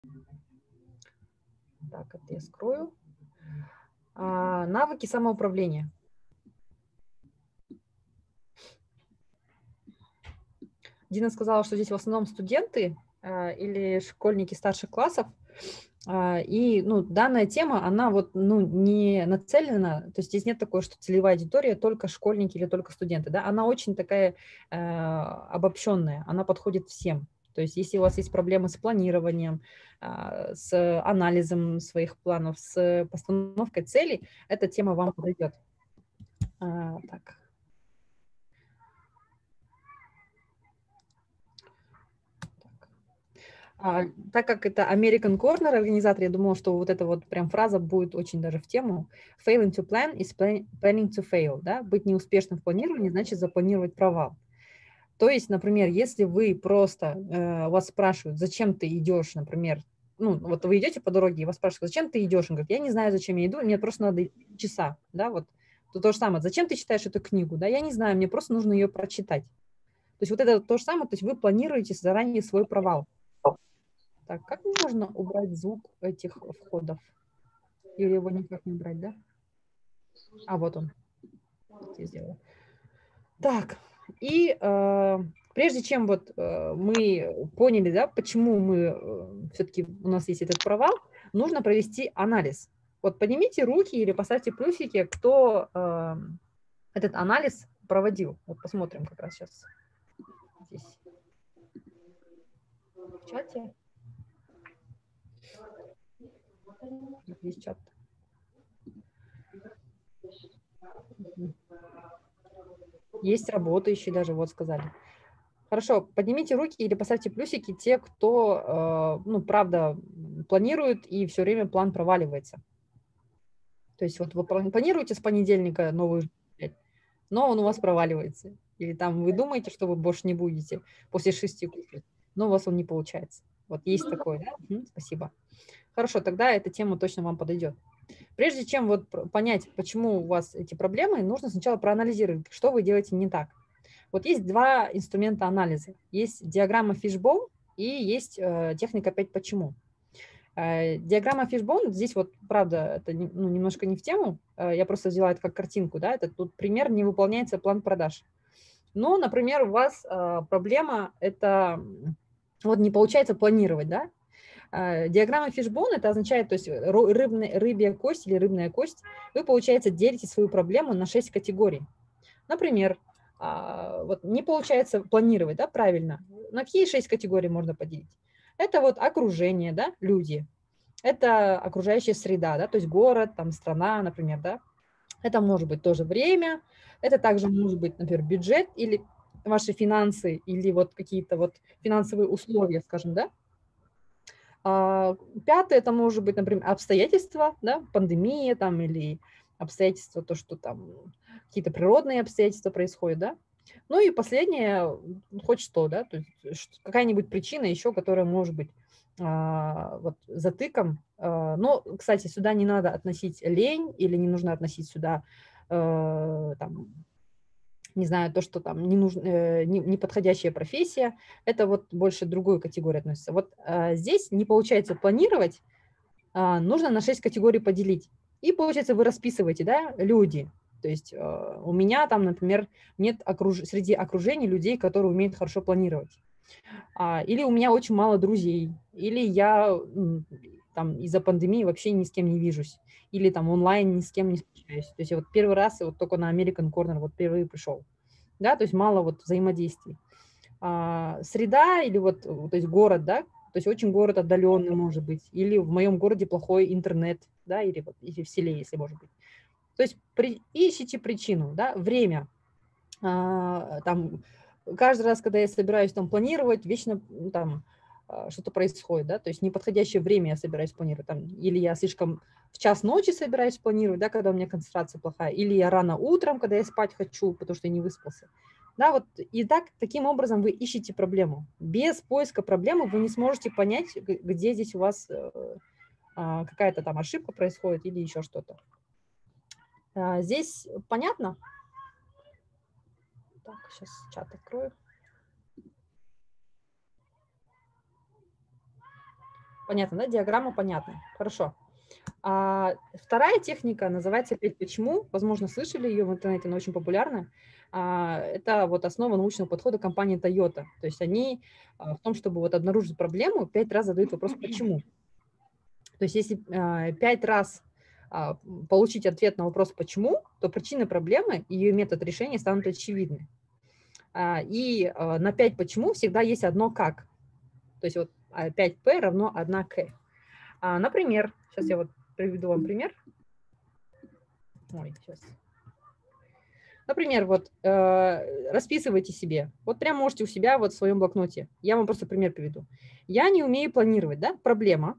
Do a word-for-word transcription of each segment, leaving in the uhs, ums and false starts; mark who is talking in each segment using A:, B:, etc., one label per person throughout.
A: Так, это я скрою. А, навыки самоуправления. Дина сказала, что здесь в основном студенты а, или школьники старших классов. А, и ну, данная тема, она вот, ну, не нацелена, то есть здесь нет такой, что целевая аудитория только школьники или только студенты. Да? Она очень такая э, обобщенная, она подходит всем. То есть если у вас есть проблемы с планированием, а, с анализом своих планов, с постановкой целей, эта тема вам подойдет. А, так. А, так как это American Corner организатор, я думала, что вот эта вот прям фраза будет очень даже в тему. Failing to plan is planning to fail. Да? Быть неуспешным в планировании значит запланировать провал. То есть, например, если вы просто, э, вас спрашивают, зачем ты идешь, например, ну, вот вы идете по дороге, и вас спрашивают, зачем ты идешь? Он говорит, я не знаю, зачем я иду, мне просто надо часа, да, вот. То, то же самое, зачем ты читаешь эту книгу? Да, я не знаю, мне просто нужно ее прочитать. То есть вот это то же самое, то есть вы планируете заранее свой провал. Так, как можно убрать звук этих входов? Или его никак не убрать, да? А, вот он. Вот я сделала. Так, и э, прежде чем вот э, мы поняли, да, почему мы э, все-таки у нас есть этот провал, нужно провести анализ. Вот поднимите руки или поставьте плюсики, кто э, этот анализ проводил. Вот посмотрим как раз сейчас здесь в чате. Здесь чат. Есть работающие даже, вот сказали. Хорошо, поднимите руки или поставьте плюсики те, кто, э, ну, правда, планирует и все время план проваливается. То есть вот вы планируете с понедельника новую жизнь, но он у вас проваливается. Или там вы думаете, что вы больше не будете после шести кушать, но у вас он не получается. Вот есть такое, да? Угу, спасибо. Хорошо, тогда эта тема точно вам подойдет. Прежде чем вот понять, почему у вас эти проблемы, нужно сначала проанализировать, что вы делаете не так. Вот есть два инструмента анализа. Есть диаграмма Fishbone и есть э, техника пять почему. Э, диаграмма Fishbone, здесь вот, правда, это ну, немножко не в тему, э, я просто взяла это как картинку, да, это тут пример, не выполняется план продаж. Но, например, у вас э, проблема, это вот не получается планировать, да. Э, диаграмма Fishbone, это означает, то есть рыбная, рыбья кость или рыбная кость, вы, получается, делите свою проблему на шесть категорий. Например, вот не получается планировать, да, правильно. На какие шесть категорий можно поделить? Это вот окружение, да, люди. Это окружающая среда, да, то есть город, там, страна, например, да. Это может быть тоже время. Это также может быть, например, бюджет или ваши финансы, или вот какие-то вот финансовые условия, скажем, да. Пятое, это может быть, например, обстоятельства, да, пандемия там или обстоятельства, то, что там какие-то природные обстоятельства происходят, да. Ну и последнее, хоть что, да, то есть какая-нибудь причина еще, которая может быть а, вот, затыком. А, но, кстати, сюда не надо относить лень или не нужно относить сюда а, там, не знаю, то, что там не нужно, э, не, неподходящая профессия, это вот больше другую категорию относится. Вот э, здесь не получается планировать, э, нужно на шесть категорий поделить. И, получается, вы расписываете, да, люди. То есть э, у меня там, например, нет окруж... среди окружения людей, которые умеют хорошо планировать. А, или у меня очень мало друзей, или я там из-за пандемии вообще ни с кем не вижусь, или там онлайн ни с кем не встречаюсь. То есть я вот первый раз вот только на American Corner вот впервые пришел. Да, то есть мало вот взаимодействий. А, среда или вот, то есть город, да, то есть очень город отдаленный может быть, или в моем городе плохой интернет, да, или, вот, или в селе, если может быть. То есть при, ищите причину, да, время. А, там, каждый раз, когда я собираюсь там планировать, вечно там что-то происходит, да, то есть неподходящее время я собираюсь планировать, там, или я слишком в час ночи собираюсь планировать, да, когда у меня концентрация плохая, или я рано утром, когда я спать хочу, потому что я не выспался. Да, вот и так, таким образом вы ищете проблему. Без поиска проблемы вы не сможете понять, где здесь у вас а, какая-то там ошибка происходит или еще что-то. А, здесь понятно? Так, сейчас чат открою. Понятно, да? Диаграмма понятна. Хорошо. А вторая техника называется «пять почему». Возможно, слышали ее в интернете, она очень популярна. А, это вот основа научного подхода компании Toyota. То есть они а, в том, чтобы вот обнаружить проблему, пять раз задают вопрос «почему?». То есть если а, пять раз а, получить ответ на вопрос «почему?», то причина проблемы и ее метод решения станут очевидны. А, и а, на пять «почему» всегда есть одно «как». То есть вот пять пэ равно одна К. А, например, сейчас я вот приведу вам пример. Ой, сейчас. Например, вот э, расписывайте себе. Вот прям можете у себя вот в своем блокноте. Я вам просто пример приведу. Я не умею планировать, да? Проблема.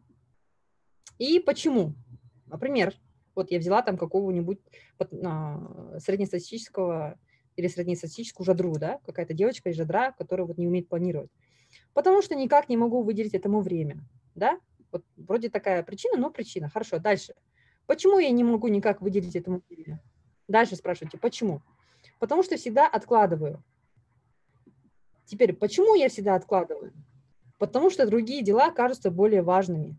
A: И почему? Например, вот я взяла там какого-нибудь а, среднестатистического или среднестатистическую жадру, да? Какая-то девочка из жадра, которая вот не умеет планировать. Потому что никак не могу выделить этому время, да? Вот вроде такая причина, но причина. Хорошо, дальше. Почему я не могу никак выделить этому время? Дальше спрашивайте, почему? Потому что всегда откладываю. Теперь, почему я всегда откладываю? Потому что другие дела кажутся более важными.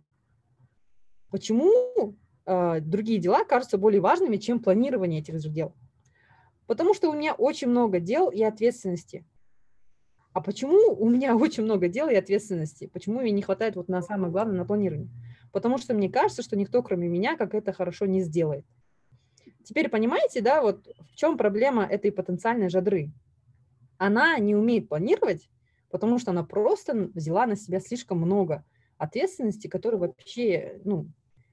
A: Почему э, другие дела кажутся более важными, чем планирование этих же дел? Потому что у меня очень много дел и ответственности. А почему у меня очень много дел и ответственности? Почему мне не хватает вот на самое главное, на планирование? Потому что мне кажется, что никто, кроме меня, как это хорошо не сделает. Теперь понимаете, да, вот в чем проблема этой потенциальной жадры? Она не умеет планировать, потому что она просто взяла на себя слишком много ответственности, которые вообще, ну,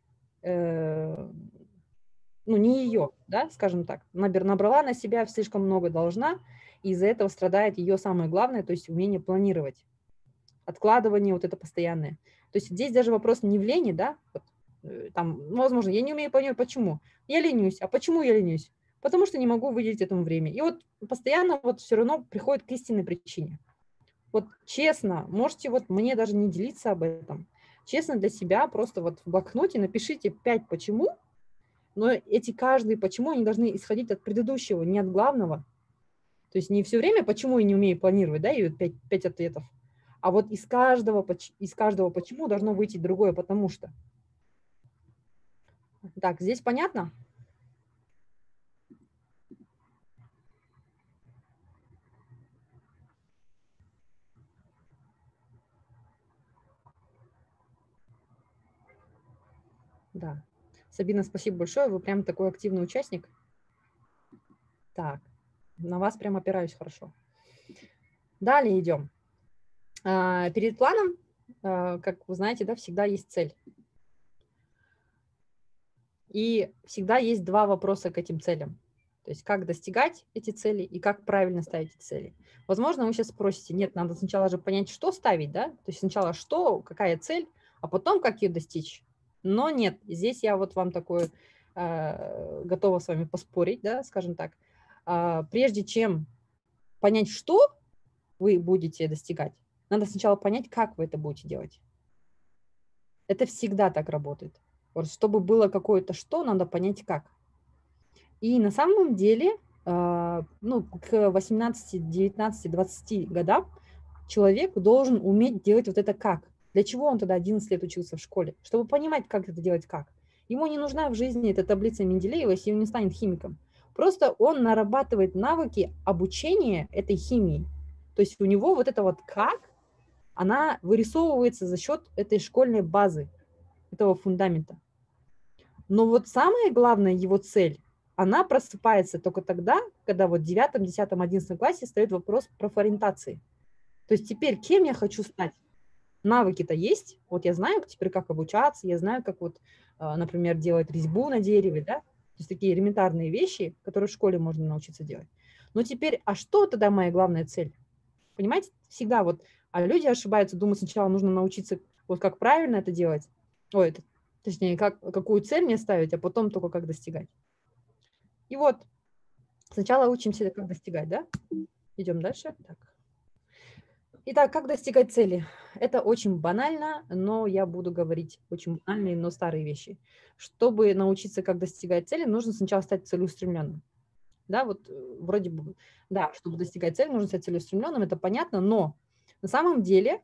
A: э, ну не ее, да, скажем так. Набрала на себя слишком много должна, и из-за этого страдает ее самое главное, то есть умение планировать. Откладывание вот это постоянное. То есть здесь даже вопрос не в лени, да, вот, там, ну, возможно, я не умею планировать, почему? Я ленюсь. А почему я ленюсь? Потому что не могу выделить этому время. И вот постоянно вот все равно приходит к истинной причине. Вот честно, можете вот мне даже не делиться об этом. Честно для себя просто вот в блокноте напишите пять почему, но эти каждые почему, они должны исходить от предыдущего, не от главного. То есть не все время почему я не умею планировать, да, и вот пять, пять ответов. А вот из каждого, из каждого почему должно выйти другое потому что. Так, здесь понятно? Да. Сабина, спасибо большое. Вы прям такой активный участник. Так, на вас прям опираюсь хорошо. Далее идем. А, перед планом, а, как вы знаете, да, всегда есть цель. И всегда есть два вопроса к этим целям. То есть как достигать эти цели и как правильно ставить эти цели. Возможно, вы сейчас спросите, нет, надо сначала же понять, что ставить, да? То есть сначала что, какая цель, а потом как ее достичь. Но нет, здесь я вот вам такое э, готова с вами поспорить, да, скажем так. Э, прежде чем понять, что вы будете достигать, надо сначала понять, как вы это будете делать. Это всегда так работает. Вот чтобы было какое-то что, надо понять как. И на самом деле, э, ну, к восемнадцати, девятнадцати, двадцати годам человек должен уметь делать вот это как. Для чего он тогда одиннадцать лет учился в школе? Чтобы понимать, как это делать как. Ему не нужна в жизни эта таблица Менделеева, если он не станет химиком. Просто он нарабатывает навыки обучения этой химии. То есть у него вот это вот как, она вырисовывается за счет этой школьной базы, этого фундамента. Но вот самая главная его цель, она просыпается только тогда, когда вот в девятом, десятом, одиннадцатом классе стоит вопрос профориентации. То есть теперь кем я хочу стать? Навыки-то есть, вот я знаю теперь, как обучаться, я знаю, как вот, например, делать резьбу на дереве, да, то есть такие элементарные вещи, которые в школе можно научиться делать. Но теперь, а что тогда моя главная цель? Понимаете, всегда вот, а люди ошибаются, думают, сначала нужно научиться, вот как правильно это делать, ой, это, точнее, как, какую цель мне ставить, а потом только как достигать. И вот, сначала учимся, как достигать, да? Идем дальше. Так. Итак, как достигать цели? Это очень банально, но я буду говорить очень банальные, но старые вещи. Чтобы научиться, как достигать цели, нужно сначала стать целеустремленным. Да, вот вроде бы, да, чтобы достигать цели, нужно стать целеустремленным, это понятно, но на самом деле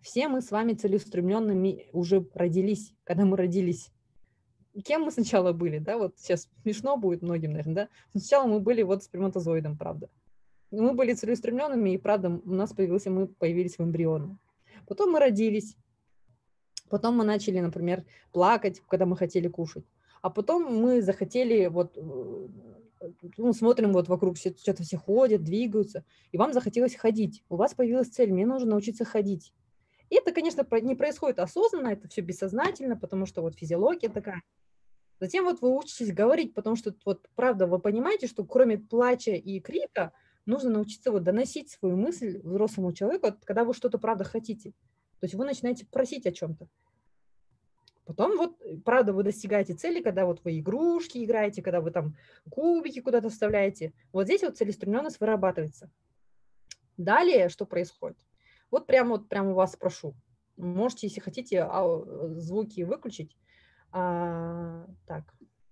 A: Все мы с вами целеустремленными уже родились, когда мы родились. Кем мы сначала были, да, вот сейчас смешно будет многим, наверное, да. Сначала мы были вот сперматозоидом, правда. Мы были целеустремленными, и, правда, у нас появился, мы появились в эмбрионе. Потом мы родились, потом мы начали, например, плакать, когда мы хотели кушать. А потом мы захотели, вот, ну, смотрим вот вокруг, что-то все ходят, двигаются, и вам захотелось ходить. У вас появилась цель, мне нужно научиться ходить. И это, конечно, не происходит осознанно, это все бессознательно, потому что вот физиология такая. Затем вот вы учитесь говорить, потому что вот правда вы понимаете, что кроме плача и крика нужно научиться вот доносить свою мысль взрослому человеку, когда вы что-то правда хотите. То есть вы начинаете просить о чем-то. Потом вот, правда, вы достигаете цели, когда вот вы игрушки играете, когда вы там кубики куда-то вставляете. Вот здесь вот целеустремленность вырабатывается. Далее что происходит? Вот прямо вот прямо у вас спрошу. Можете, если хотите, звуки выключить. А, так.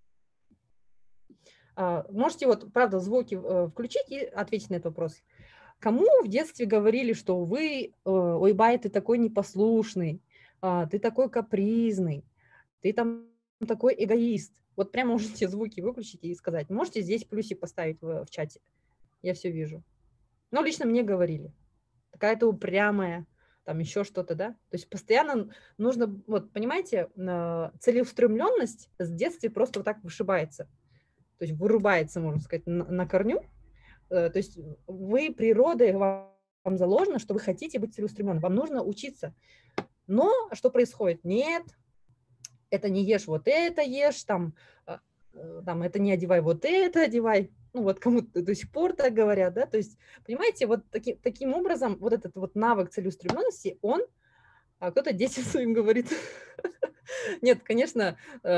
A: А, можете вот, правда, звуки включить и ответить на этот вопрос. Кому в детстве говорили, что вы, ой, Бай, ты такой непослушный, ты такой капризный, ты там такой эгоист? Вот прямо можете звуки выключить и сказать. Можете здесь плюсик поставить в, в чате. Я все вижу. Но лично мне говорили. Какая-то упрямая, там еще что-то, да? То есть постоянно нужно, вот понимаете, целеустремленность с детства просто вот так вышибается. То есть вырубается, можно сказать, на, на корню. То есть вы природой, вам заложено, что вы хотите быть целеустремленным. Вам нужно учиться. Но что происходит? Нет, это не ешь вот это ешь, там, там это не одевай вот это одевай. Ну вот кому-то до сих пор так говорят, да, то есть, понимаете, вот таки, таким образом вот этот вот навык целеустремленности, он, а кто-то детям своим говорит, нет, конечно,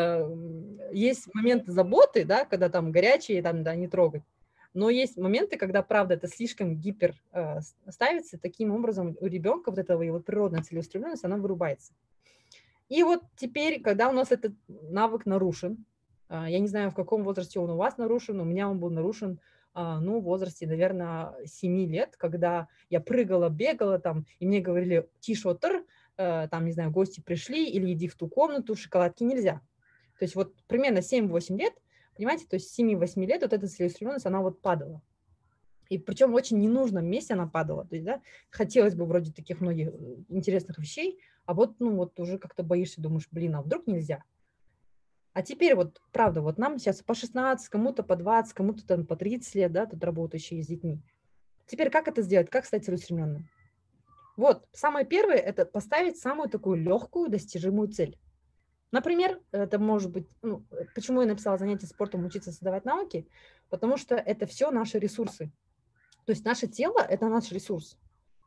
A: есть моменты заботы, да, когда там горячие, там, да, не трогать, но есть моменты, когда, правда, это слишком гипер ставится, таким образом у ребенка вот этого его природная целеустремленность, она вырубается. И вот теперь, когда у нас этот навык нарушен, я не знаю, в каком возрасте он у вас нарушен, у меня он был нарушен, ну, в возрасте, наверное, семи лет, когда я прыгала, бегала там, и мне говорили, тишотер, там, не знаю, гости пришли, или иди в ту комнату, шоколадки нельзя. То есть вот примерно семь-восемь лет, понимаете, то есть с семи-восьми лет вот эта целеустремленность, она вот падала. И причем в очень ненужном месте она падала. То есть, да, хотелось бы вроде таких многих интересных вещей, а вот, ну, вот уже как-то боишься, думаешь, блин, а вдруг нельзя? А теперь вот, правда, вот нам сейчас по шестнадцать, кому-то по двадцать, кому-то там по тридцать лет, да, тут работающие с детьми. Теперь как это сделать? Как стать целеустремленным? Вот, самое первое – это поставить самую такую легкую, достижимую цель. Например, это может быть, ну, почему я написала занятие спортом, учиться создавать навыки, потому что это все наши ресурсы. То есть наше тело – это наш ресурс.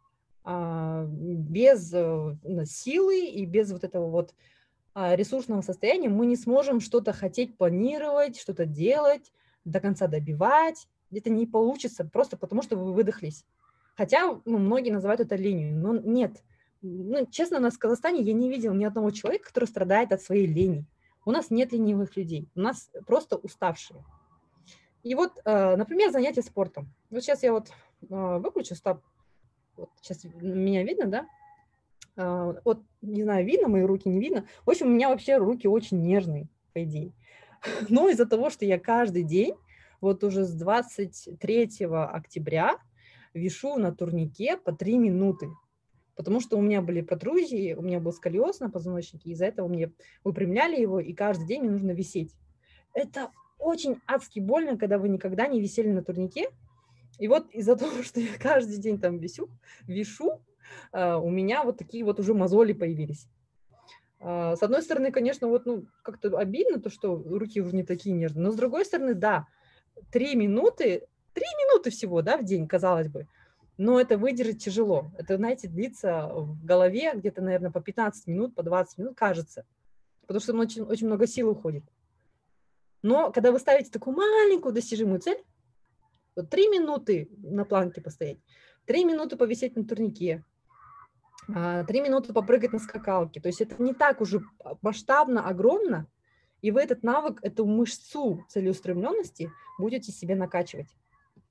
A: Без силы и без вот этого вот ресурсного состояния мы не сможем что-то хотеть планировать, что-то делать, до конца добивать. Это не получится просто потому, что вы выдохлись. Хотя ну, многие называют это ленью, но нет. Ну, честно, у нас в Казахстане я не видела ни одного человека, который страдает от своей лени. У нас нет ленивых людей, у нас просто уставшие. И вот, например, занятия спортом. Вот сейчас я вот выключу, стоп. Вот сейчас меня видно, да? Вот, не знаю, видно мои руки, не видно. В общем, у меня вообще руки очень нежные, по идее. Но из-за того, что я каждый день, вот уже с двадцать третьего октября, вишу на турнике по три минуты. Потому что у меня были протрузии, у меня был сколиоз на позвоночнике, из-за этого мне выпрямляли его, и каждый день мне нужно висеть. Это очень адски больно, когда вы никогда не висели на турнике. И вот из-за того, что я каждый день там висю, вишу, у меня вот такие вот уже мозоли появились. С одной стороны, конечно, вот ну, как-то обидно, то, что руки уже не такие нежные, но с другой стороны, да, три минуты, три минуты всего, да, в день, казалось бы, но это выдержать тяжело. Это, знаете, длится в голове где-то, наверное, по пятнадцать минут, по двадцать минут, кажется, потому что очень, очень много сил уходит. Но когда вы ставите такую маленькую достижимую цель, вот три минуты на планке постоять, три минуты повисеть на турнике, три минуты попрыгать на скакалке. То есть это не так уже масштабно, огромно, и вы этот навык, эту мышцу целеустремленности будете себе накачивать.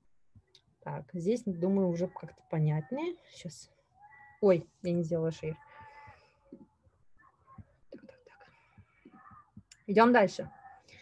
A: Так, здесь, думаю, уже как-то понятнее. Сейчас. Ой, я не сделала шейр. Идем дальше.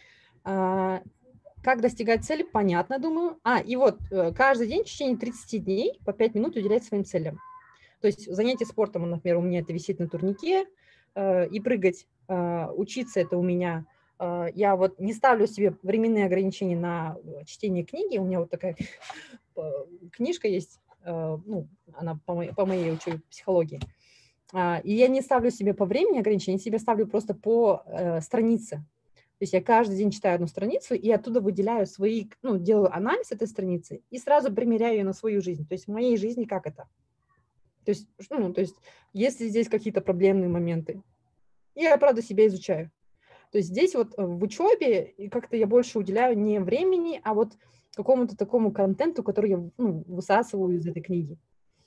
A: А, как достигать цели, понятно, думаю. А, и вот э, каждый день в течение тридцати дней по пять минут уделять своим целям. То есть занятие спортом, например, у меня это висит на турнике, э, и прыгать, э, учиться это у меня. Э, я вот не ставлю себе временные ограничения на чтение книги. У меня вот такая книжка есть, э, ну, она по моей, по моей учебе психологии. А, и я не ставлю себе по времени ограничения, я себе ставлю просто по э, странице. То есть я каждый день читаю одну страницу и оттуда выделяю свои, ну, делаю анализ этой страницы и сразу примеряю ее на свою жизнь. То есть в моей жизни как это? То есть, ну, то есть есть ли здесь какие-то проблемные моменты? И я, правда, себя изучаю. То есть здесь вот в учебе как-то я больше уделяю не времени, а вот какому-то такому контенту, который я, ну, высасываю из этой книги.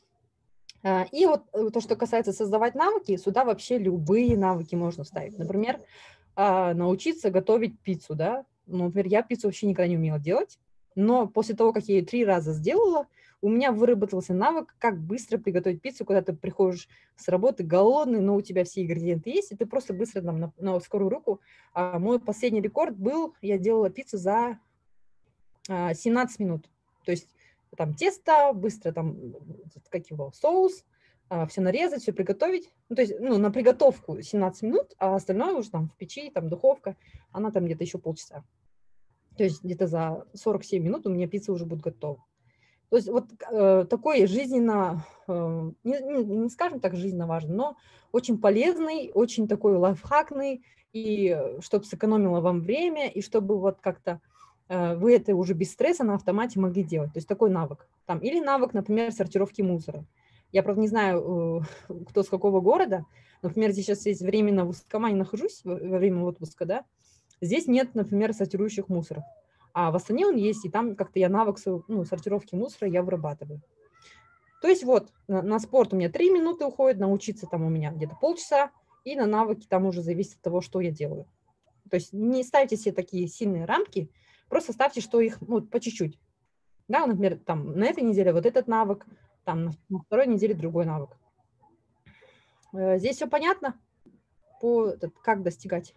A: И вот то, что касается создавать навыки, сюда вообще любые навыки можно вставить. Например, научиться готовить пиццу, да. Ну, например, я пиццу вообще никогда не умела делать, но после того, как я ее три раза сделала, у меня выработался навык, как быстро приготовить пиццу, когда ты приходишь с работы голодный, но у тебя все ингредиенты есть, и ты просто быстро там на, на скорую руку. А мой последний рекорд был, я делала пиццу за а, семнадцать минут. То есть там тесто, быстро там, как его, соус, а, все нарезать, все приготовить. Ну, то есть, ну, на приготовку семнадцать минут, а остальное уже там в печи, там духовка, она там где-то еще полчаса. То есть где-то за сорок семь минут у меня пицца уже будет готова. То есть вот э, такой жизненно, э, не, не, не скажем так жизненно важный, но очень полезный, очень такой лайфхакный, и чтобы сэкономило вам время, и чтобы вот как-то э, вы это уже без стресса на автомате могли делать. То есть такой навык. Там, или навык, например, сортировки мусора. Я, правда, не знаю, э, кто с какого города. Например, здесь сейчас есть временно в Ускомане нахожусь, во время отпуска, да. Здесь нет, например, сортирующих мусоров. А в Астане он есть, и там как-то я навык, ну, сортировки мусора я вырабатываю. То есть вот на, на спорт у меня три минуты уходит, научиться там у меня где-то полчаса, и на навыки там уже зависит от того, что я делаю. То есть не ставьте себе такие сильные рамки, просто ставьте, что их, ну, по чуть-чуть. Да, например, там на этой неделе вот этот навык, там на, на второй неделе другой навык. Здесь все понятно, по, этот, как достигать.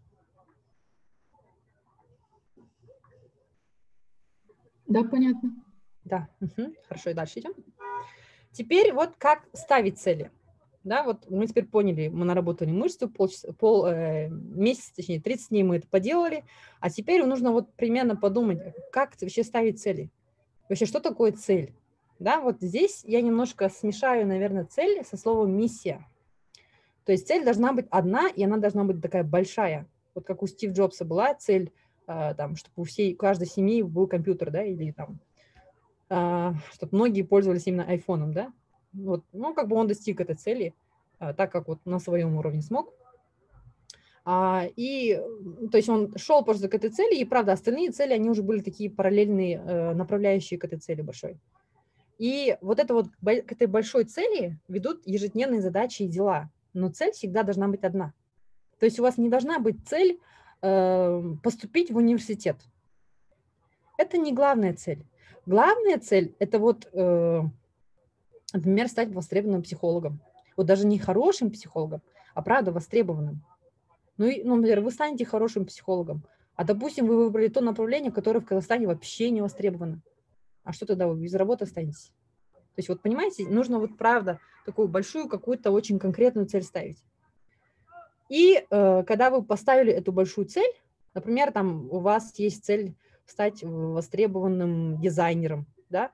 B: Да, понятно.
A: Да, угу. Хорошо, и дальше идем. Теперь вот как ставить цели. Да, вот мы теперь поняли, мы наработали мышцу, полчаса, пол, э, месяц, точнее, тридцать дней мы это поделали, а теперь нужно вот примерно подумать, как вообще ставить цели. Вообще, что такое цель? Да, вот здесь я немножко смешаю, наверное, цель со словом миссия. То есть цель должна быть одна, и она должна быть такая большая. Вот как у Стива Джобса была цель, э, там, чтобы у всей, у каждой семьи был компьютер, да, или там, э, чтобы многие пользовались именно айфоном, да. Вот, ну, как бы он достиг этой цели, так как вот на своем уровне смог. А, и, то есть он шел просто к этой цели, и, правда, остальные цели, они уже были такие параллельные, э, направляющие к этой цели большой. И вот это вот к этой большой цели ведут ежедневные задачи и дела, но цель всегда должна быть одна. То есть у вас не должна быть цель э, поступить в университет. Это не главная цель. Главная цель – это вот, э, например, стать востребованным психологом. Вот даже не хорошим психологом, а правда востребованным. Ну, и, ну, например, вы станете хорошим психологом, а, допустим, вы выбрали то направление, которое в Казахстане вообще не востребовано. А что тогда, вы без работы останетесь? То есть вот, понимаете, нужно вот, правда, такую большую какую-то очень конкретную цель ставить. И э, когда вы поставили эту большую цель, например, там у вас есть цель стать востребованным дизайнером, да,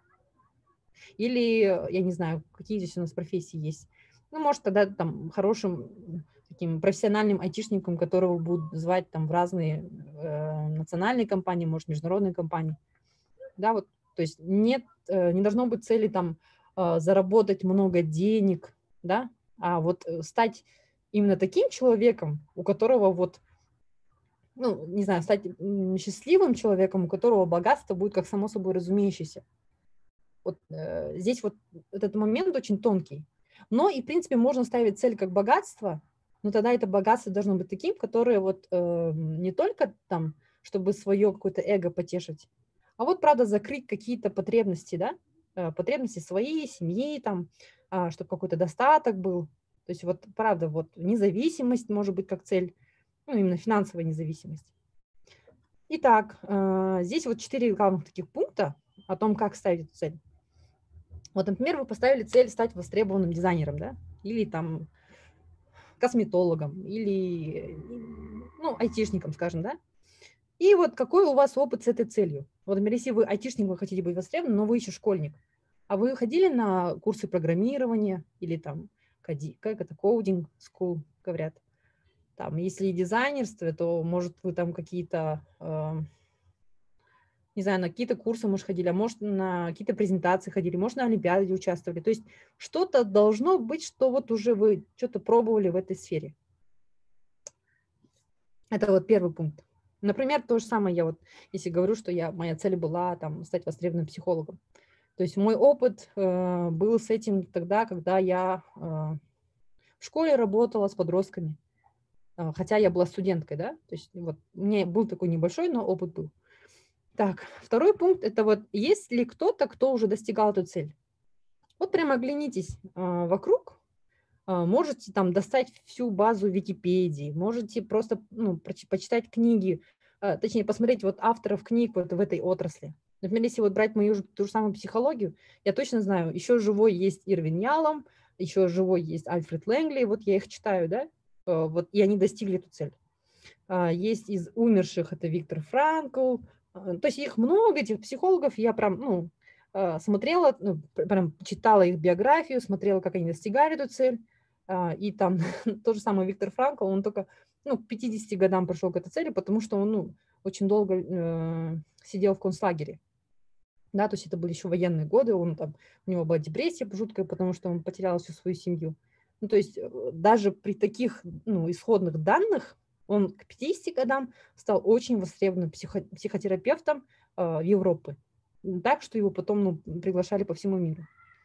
A: или, я не знаю, какие здесь у нас профессии есть. Ну, может, тогда там хорошим таким профессиональным айтишником, которого будут звать там в разные э, национальные компании, может, международные компании. Да, вот, то есть нет, э, не должно быть цели там э, заработать много денег, да, а вот стать именно таким человеком, у которого вот, ну, не знаю, стать счастливым человеком, у которого богатство будет как само собой разумеющееся. Вот э, здесь вот этот момент очень тонкий. Но и, в принципе, можно ставить цель как богатство, но тогда это богатство должно быть таким, которое вот э, не только там, чтобы свое какое-то эго потешить, а вот, правда, закрыть какие-то потребности, да, э, потребности своей семьи, там, э, чтобы какой-то достаток был. То есть вот, правда, вот независимость может быть как цель. ну, именно финансовая независимость. Итак, э, здесь вот четыре главных таких пункта о том, как ставить эту цель. Вот, например, вы поставили цель стать востребованным дизайнером, да, или там косметологом, или, ну, айтишником, скажем, да. И вот какой у вас опыт с этой целью? Вот, например, если вы айтишник, вы хотите быть востребованным, но вы еще школьник, а вы ходили на курсы программирования или там, коди, как это, coding school, говорят. Там, если дизайнерство, то, может, вы там какие-то, э, не знаю, на какие-то курсы, может, ходили, а может, на какие-то презентации ходили, может, на олимпиаде участвовали. То есть что-то должно быть, что вот уже вы что-то пробовали в этой сфере. Это вот первый пункт. Например, то же самое я вот, если говорю, что я, моя цель была там стать востребованным психологом. То есть мой опыт э, был с этим тогда, когда я э, в школе работала с подростками, э, хотя я была студенткой, да, то есть вот у меня был такой небольшой, но опыт был. Так, второй пункт – это вот есть ли кто-то, кто уже достигал эту цель? Вот прямо оглянитесь э, вокруг, э, можете там достать всю базу Википедии, можете просто ну, проч- почитать книги, э, точнее посмотреть вот авторов книг вот в этой отрасли. Например, если вот брать мою же, ту же самую психологию, я точно знаю, еще живой есть Ирвин Ялом, еще живой есть Альфред Лэнгли, вот я их читаю, да, э, вот, и они достигли эту цель. А, есть из умерших, это Виктор Франкл, а, то есть их много, этих психологов, я прям, ну, а, смотрела, ну, пр- прям читала их биографию, смотрела, как они достигали эту цель, а, и там тот же самый Виктор Франкл, он только, ну, к пятидесяти годам пришел к этой цели, потому что он, ну, очень долго э, сидел в концлагере, да, то есть это были еще военные годы, он там, у него была депрессия жуткая, потому что он потерял всю свою семью. Ну, то есть э, даже при таких, ну, исходных данных он к пятидесяти годам стал очень востребованным психо- психотерапевтом э, в Европе. Так, что его потом, ну, приглашали по всему миру.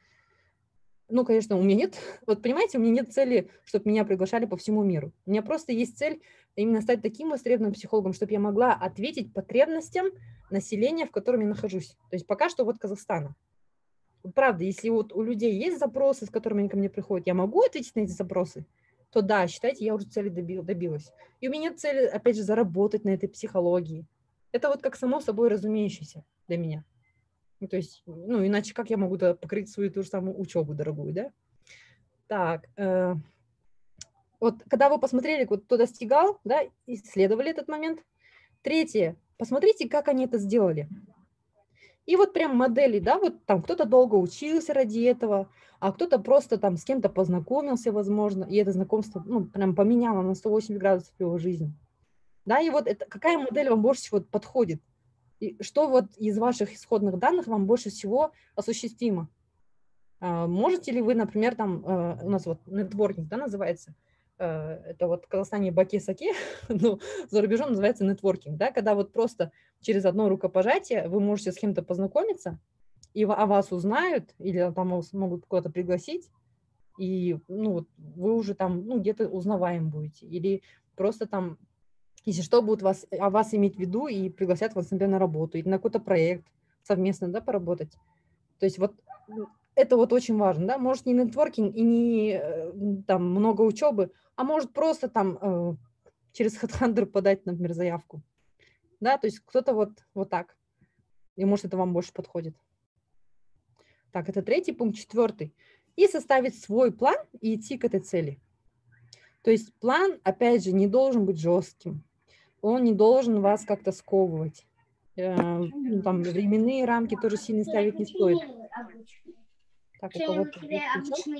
A: Ну, конечно, у меня нет, вот понимаете, у меня нет цели, чтобы меня приглашали по всему миру. У меня просто есть цель именно стать таким востребованным психологом, чтобы я могла ответить потребностям населения, в котором я нахожусь. То есть пока что вот Казахстана. Вот правда, если вот у людей есть запросы, с которыми они ко мне приходят, я могу ответить на эти запросы, то да, считайте, я уже цели доби- добилась. И у меня нет цели, опять же, заработать на этой психологии. Это вот как само собой разумеющееся для меня. Ну, то есть, ну, иначе как я могу покрыть свою ту же самую учебу дорогую, да? Так, э, вот когда вы посмотрели, вот кто достигал, да, исследовали этот момент. Третье, посмотрите, как они это сделали. И вот прям модели, да, вот там кто-то долго учился ради этого, а кто-то просто там с кем-то познакомился, возможно, и это знакомство, ну, прям поменяло на сто восемьдесят градусов его жизнь. Да, и вот это, какая модель вам больше всего подходит? И что вот из ваших исходных данных вам больше всего осуществимо? А, можете ли вы, например, там, э, у нас вот нетворкинг, да, называется, э, это вот в Казахстане баки-саки, ну, за рубежом называется нетворкинг, да, когда вот просто через одно рукопожатие вы можете с кем-то познакомиться, и о вас узнают, или там вас могут куда-то пригласить, и, ну, вот вы уже там, ну, где-то узнаваем будете, или просто там, если что, будут вас, о вас иметь в виду и пригласят вас, например, на работу или на какой-то проект совместно, да, поработать. То есть вот это вот очень важно, да, может не нетворкинг и не э, там много учебы, а может просто там э, через HeadHunter подать, например, заявку, да, то есть кто-то вот, вот так, и может это вам больше подходит. Так, это третий пункт, четвертый. И составить свой план и идти к этой цели. То есть план, опять же, не должен быть жестким, он не должен вас как-то сковывать. Э, ну, там временные рамки тоже сильно ставить не стоит. Так, у кого-то включен?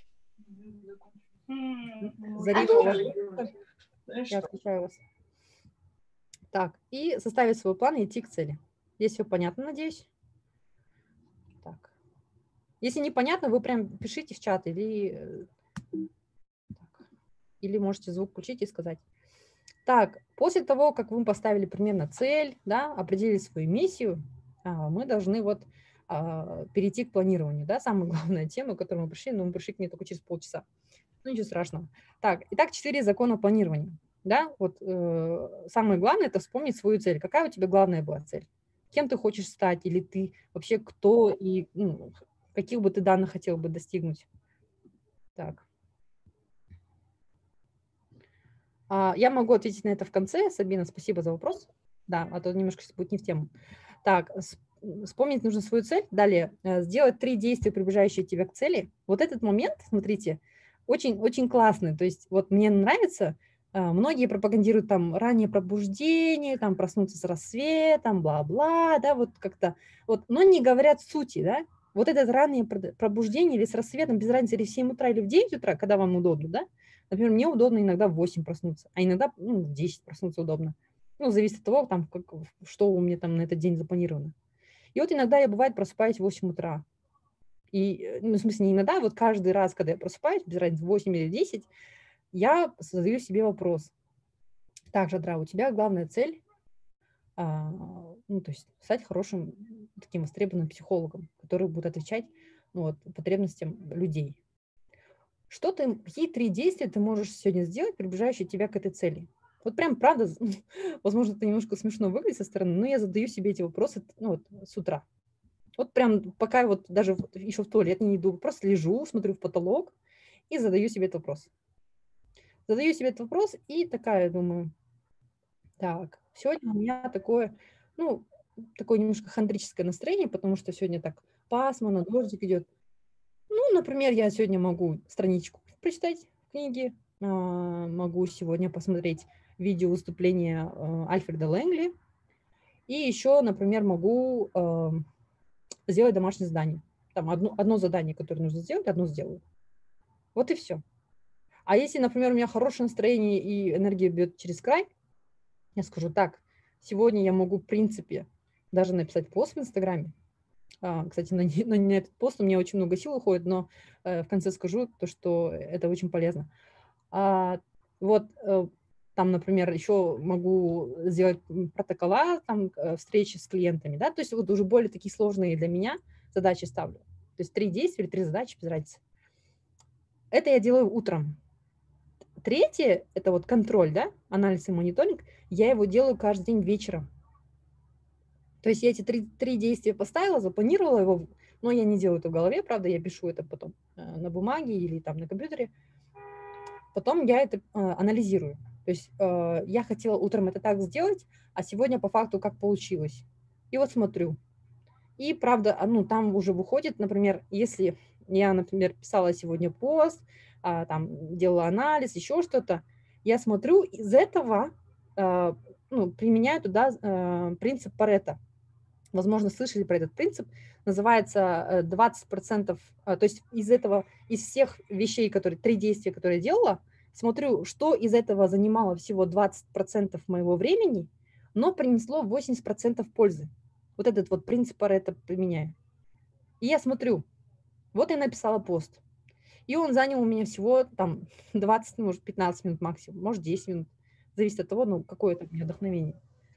A: Зарина, у вас? Я отключаю вас. Так, и составить свой план и идти к цели. Здесь все понятно, надеюсь? Так. Если непонятно, вы прям пишите в чат или, так, или можете звук включить и сказать. Так, после того, как вы поставили примерно цель, да, определили свою миссию, мы должны вот перейти к планированию. Да, самая главная тема, к которой мы пришли, но мы пришли к ней только через полчаса. Ну, ничего страшного. Так, итак, четыре закона планирования. Да, вот э, самое главное – это вспомнить свою цель. Какая у тебя главная была цель? Кем ты хочешь стать? Или ты вообще кто? И ну, каких бы ты данных хотел бы достигнуть? Так. А, Я могу ответить на это в конце. Сабина, спасибо за вопрос. Да, а то немножко сейчас будет не в тему. Так, с- м, вспомнить нужно свою цель. Далее, э, сделать три действия, приближающие тебя к цели. Вот этот момент, смотрите, очень, очень классный. То есть вот мне нравится, а, многие пропагандируют там раннее пробуждение, там проснуться с рассветом, бла-бла, да, вот как-то, вот, но не говорят сути, да. Вот это раннее прод- пробуждение или с рассветом, без разницы, или в семь утра, или в девять утра, когда вам удобно, да. Например, мне удобно иногда в восемь проснуться, а иногда ну, в десять проснуться удобно. Ну, зависит от того, там, как, что у меня там на этот день запланировано. И вот иногда я, бывает, просыпаюсь в восемь утра. И, э, ну, в смысле, не иногда, вот каждый раз, когда я просыпаюсь, без разницы, в восемь или десять, я задаю себе вопрос. Так, Жадра, у тебя главная цель, а, ну, то есть стать хорошим, таким востребованным психологом, который будет отвечать ну, вот, потребностям людей. Что ты, какие три действия ты можешь сегодня сделать, приближающие тебя к этой цели? Вот прям правда, возможно, это немножко смешно выглядит со стороны, но я задаю себе эти вопросы ну, вот, с утра. Вот прям пока вот даже вот еще в туалет не иду, просто лежу, смотрю в потолок и задаю себе этот вопрос. Задаю себе этот вопрос и такая думаю, так, сегодня у меня такое, ну, такое немножко хандрическое настроение, потому что сегодня так пасмурно, дождик идет. Ну, например, я сегодня могу страничку прочитать в книге, а, могу сегодня посмотреть видео выступления а, Альфреда Лэнгли, и еще, например, могу а, сделать домашнее задание. Там одно, одно задание, которое нужно сделать, одно сделаю. Вот и все. А если, например, у меня хорошее настроение и энергия бьет через край, я скажу так, сегодня я могу, в принципе, даже написать пост в Инстаграме. А, Кстати, на, не- на не этот пост у меня очень много сил уходит, но э, в конце скажу то, что это очень полезно. А, вот э, там, например, еще могу сделать м, протокола там, э, встречи с клиентами, да, то есть вот уже более такие сложные для меня задачи ставлю. То есть три действия или три задачи, без разницы. Это я делаю утром. Третье, это вот контроль, да, анализ и мониторинг, я его делаю каждый день вечером. То есть я эти три, три действия поставила, запланировала его, но я не делаю это в голове, правда, я пишу это потом э, на бумаге или там на компьютере. Потом я это э, анализирую. То есть э, я хотела утром это так сделать, а сегодня по факту как получилось. И вот смотрю. И правда, а, ну там уже выходит, например, если я, например, писала сегодня пост, а, там делала анализ, еще что-то, я смотрю, из этого э, ну, применяю туда э, принцип Паретта. Возможно, слышали про этот принцип. Называется э, двадцать процентов, а, то есть из этого, из всех вещей, которые, три действия, которые я делала, смотрю, что из этого занимало всего двадцать процентов моего времени, но принесло восемьдесят процентов пользы. Вот этот вот принцип Паретта применяю. И я смотрю, вот я написала пост. И он занял у меня всего там двадцать, может, пятнадцать минут максимум, может, десять минут. Зависит от того, ну, какое это у меня вдохновение.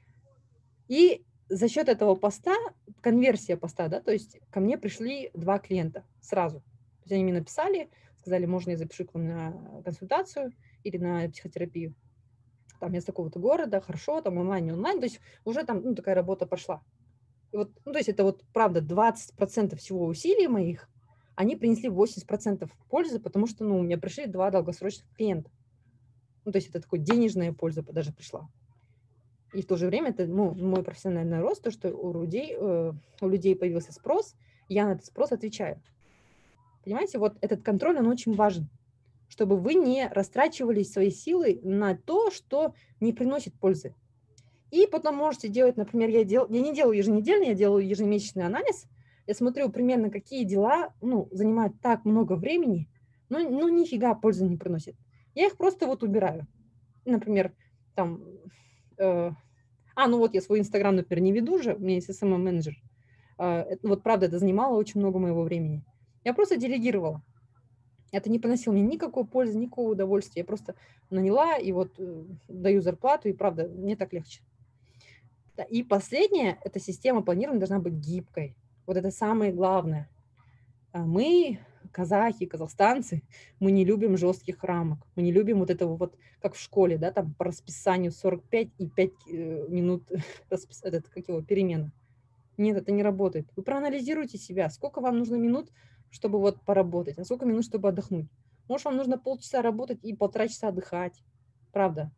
A: И за счет этого поста, конверсия поста, да, то есть ко мне пришли два клиента сразу. То есть они мне написали, сказали, можно я запишу к вам на консультацию или на психотерапию. Там я с такого-то города, хорошо, там онлайн, не онлайн, то есть уже там ну, такая работа пошла. И вот, ну, то есть это вот правда двадцать процентов всего усилий моих, они принесли восемьдесят процентов пользы, потому что ну, у меня пришли два долгосрочных клиента. Ну, то есть это такой денежная польза даже пришла. И в то же время это ну, мой профессиональный рост, то, что у людей, э, у людей появился спрос, я на этот спрос отвечаю. Понимаете, вот этот контроль, он очень важен, чтобы вы не растрачивали свои силы на то, что не приносит пользы. И потом можете делать, например, я, дел, я не делаю еженедельный, я делаю ежемесячный анализ, я смотрю примерно, какие дела ну, занимают так много времени, но ну, нифига пользы не приносят. Я их просто вот убираю. Например, там... Э, а, ну вот я свой Инстаграм, например, не веду же, у меня есть эс эм эм-менеджер. Вот правда, это занимало очень много моего времени. Я просто делегировала. Это не приносило мне никакой пользы, никакого удовольствия. Я просто наняла и вот э, даю зарплату, и правда, мне так легче. Да, и последнее, эта система планирования должна быть гибкой. Вот это самое главное. А Мы, казахи, казахстанцы, мы не любим жестких рамок. Мы не любим вот этого вот, как в школе, да, там по расписанию сорок пять и пять э, минут распис... этот, как его, перемена. Нет, это не работает. Вы проанализируйте себя. Сколько вам нужно минут, чтобы вот поработать, а сколько минут, чтобы отдохнуть. Может, вам нужно полчаса работать и полтора часа отдыхать. Правда.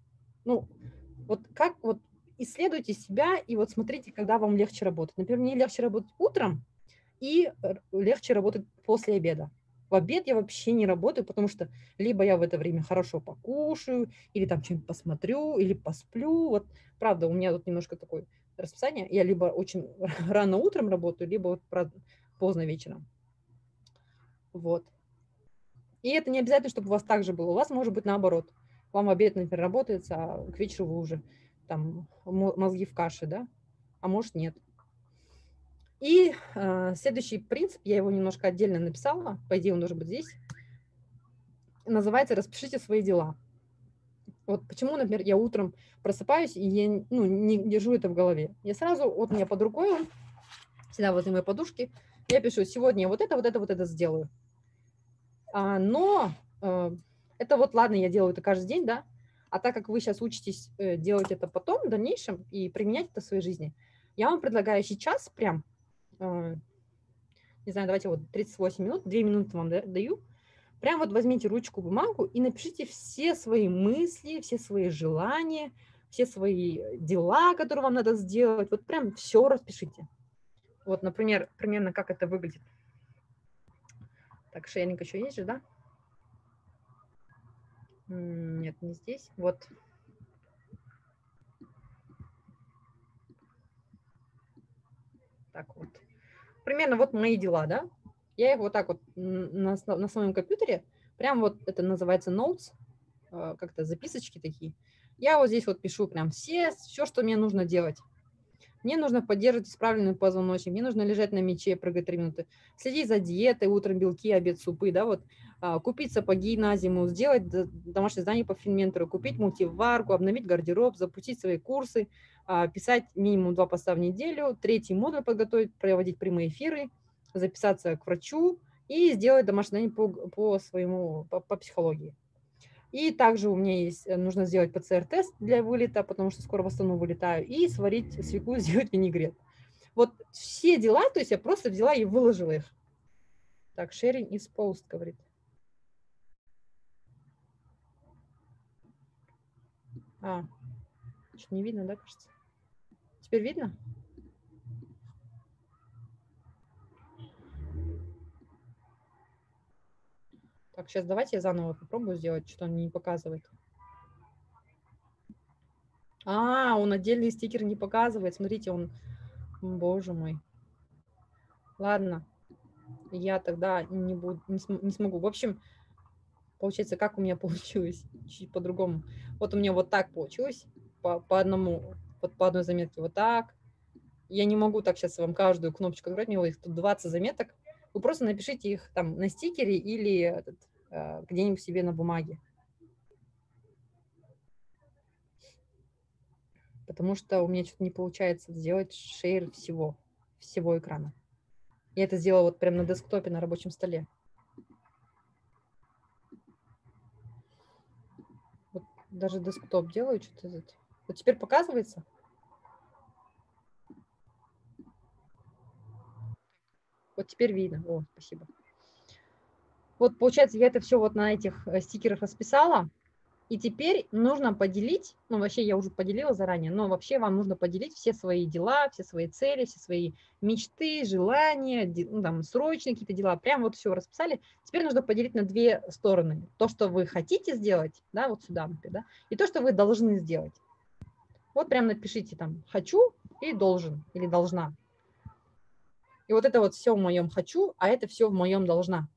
A: Ну, вот как вот исследуйте себя и вот смотрите, когда вам легче работать. Например, мне легче работать утром и легче работать после обеда. В обед я вообще не работаю, потому что либо я в это время хорошо покушаю, или там что-нибудь посмотрю, или посплю. Вот, правда, у меня тут немножко такое расписание. Я либо очень рано утром работаю, либо вот поздно вечером. Вот. И это не обязательно, чтобы у вас так же было. У вас может быть наоборот. Вам обед, например, работается, а к вечеру вы уже там мозги в каше, да? А может нет. И э, следующий принцип, я его немножко отдельно написала, по идее он должен быть здесь, называется «Распишите свои дела». Вот почему, например, я утром просыпаюсь, и я ну, не держу это в голове. Я сразу, вот у меня под рукой он, всегда возле моей подушки, я пишу, сегодня я вот это, вот это, вот это сделаю. А, но э, это вот, ладно, я делаю это каждый день, да, а так как вы сейчас учитесь э, делать это потом, в дальнейшем, и применять это в своей жизни, я вам предлагаю сейчас прям, э, не знаю, давайте вот тридцать восемь минут, две минуты вам даю, прям вот возьмите ручку, бумагу и напишите все свои мысли, все свои желания, все свои дела, которые вам надо сделать, вот прям все распишите. Вот, например, примерно как это выглядит. Так, шейринг еще есть же, да? Нет, не здесь. Вот. Так вот. Примерно вот мои дела, да? Я их вот так вот на, на своем компьютере, прям вот это называется notes, как-то записочки такие. Я вот здесь вот пишу прям все, все, что мне нужно делать. Мне нужно поддерживать исправленный позвоночник, мне нужно лежать на мяче, прыгать три минуты, следить за диетой, утром белки, обед, супы, да, вот, а, купить сапоги на зиму, сделать домашнее задание по финментору, купить мультиварку, обновить гардероб, запустить свои курсы, а, писать минимум два поста в неделю, третий модуль подготовить, проводить прямые эфиры, записаться к врачу и сделать домашнее задание по, по своему, по, по психологии. И также у меня есть, нужно сделать ПЦР-тест для вылета, потому что скоро в Астану вылетаю, и сварить свеклу, сделать винегрет. Вот все дела, то есть я просто взяла и выложила их. Так, sharing is post, говорит. А, что не видно, да, кажется? Теперь видно? Так, сейчас давайте я заново попробую сделать, что он не показывает. А, он отдельный стикер не показывает. Смотрите, он... Боже мой. Ладно. Я тогда не, буду, не, см не смогу. В общем, получается, как у меня получилось? Чуть по-другому. Вот у меня вот так получилось. По, по одному, вот по одной заметке вот так. Я не могу так сейчас вам каждую кнопочку открыть. У меня их тут двадцать заметок. Вы просто напишите их там на стикере или этот, э, где-нибудь себе на бумаге. Потому что у меня что-то не получается сделать шейр всего, всего экрана. Я это сделала вот прямо на десктопе, на рабочем столе. Вот даже десктоп делаю, что-то. Вот теперь показывается? Вот теперь видно. О, спасибо. Вот получается, я это все вот на этих стикерах расписала. И теперь нужно поделить, ну вообще я уже поделила заранее, но вообще вам нужно поделить все свои дела, все свои цели, все свои мечты, желания, ну, там, срочные какие-то дела, прям вот все расписали. Теперь нужно поделить на две стороны. То, что вы хотите сделать, да, вот сюда, например, да, и то, что вы должны сделать. Вот прям напишите там «хочу» и «должен» или «должна». И вот это вот все в моем «хочу», а это все в моем «должна».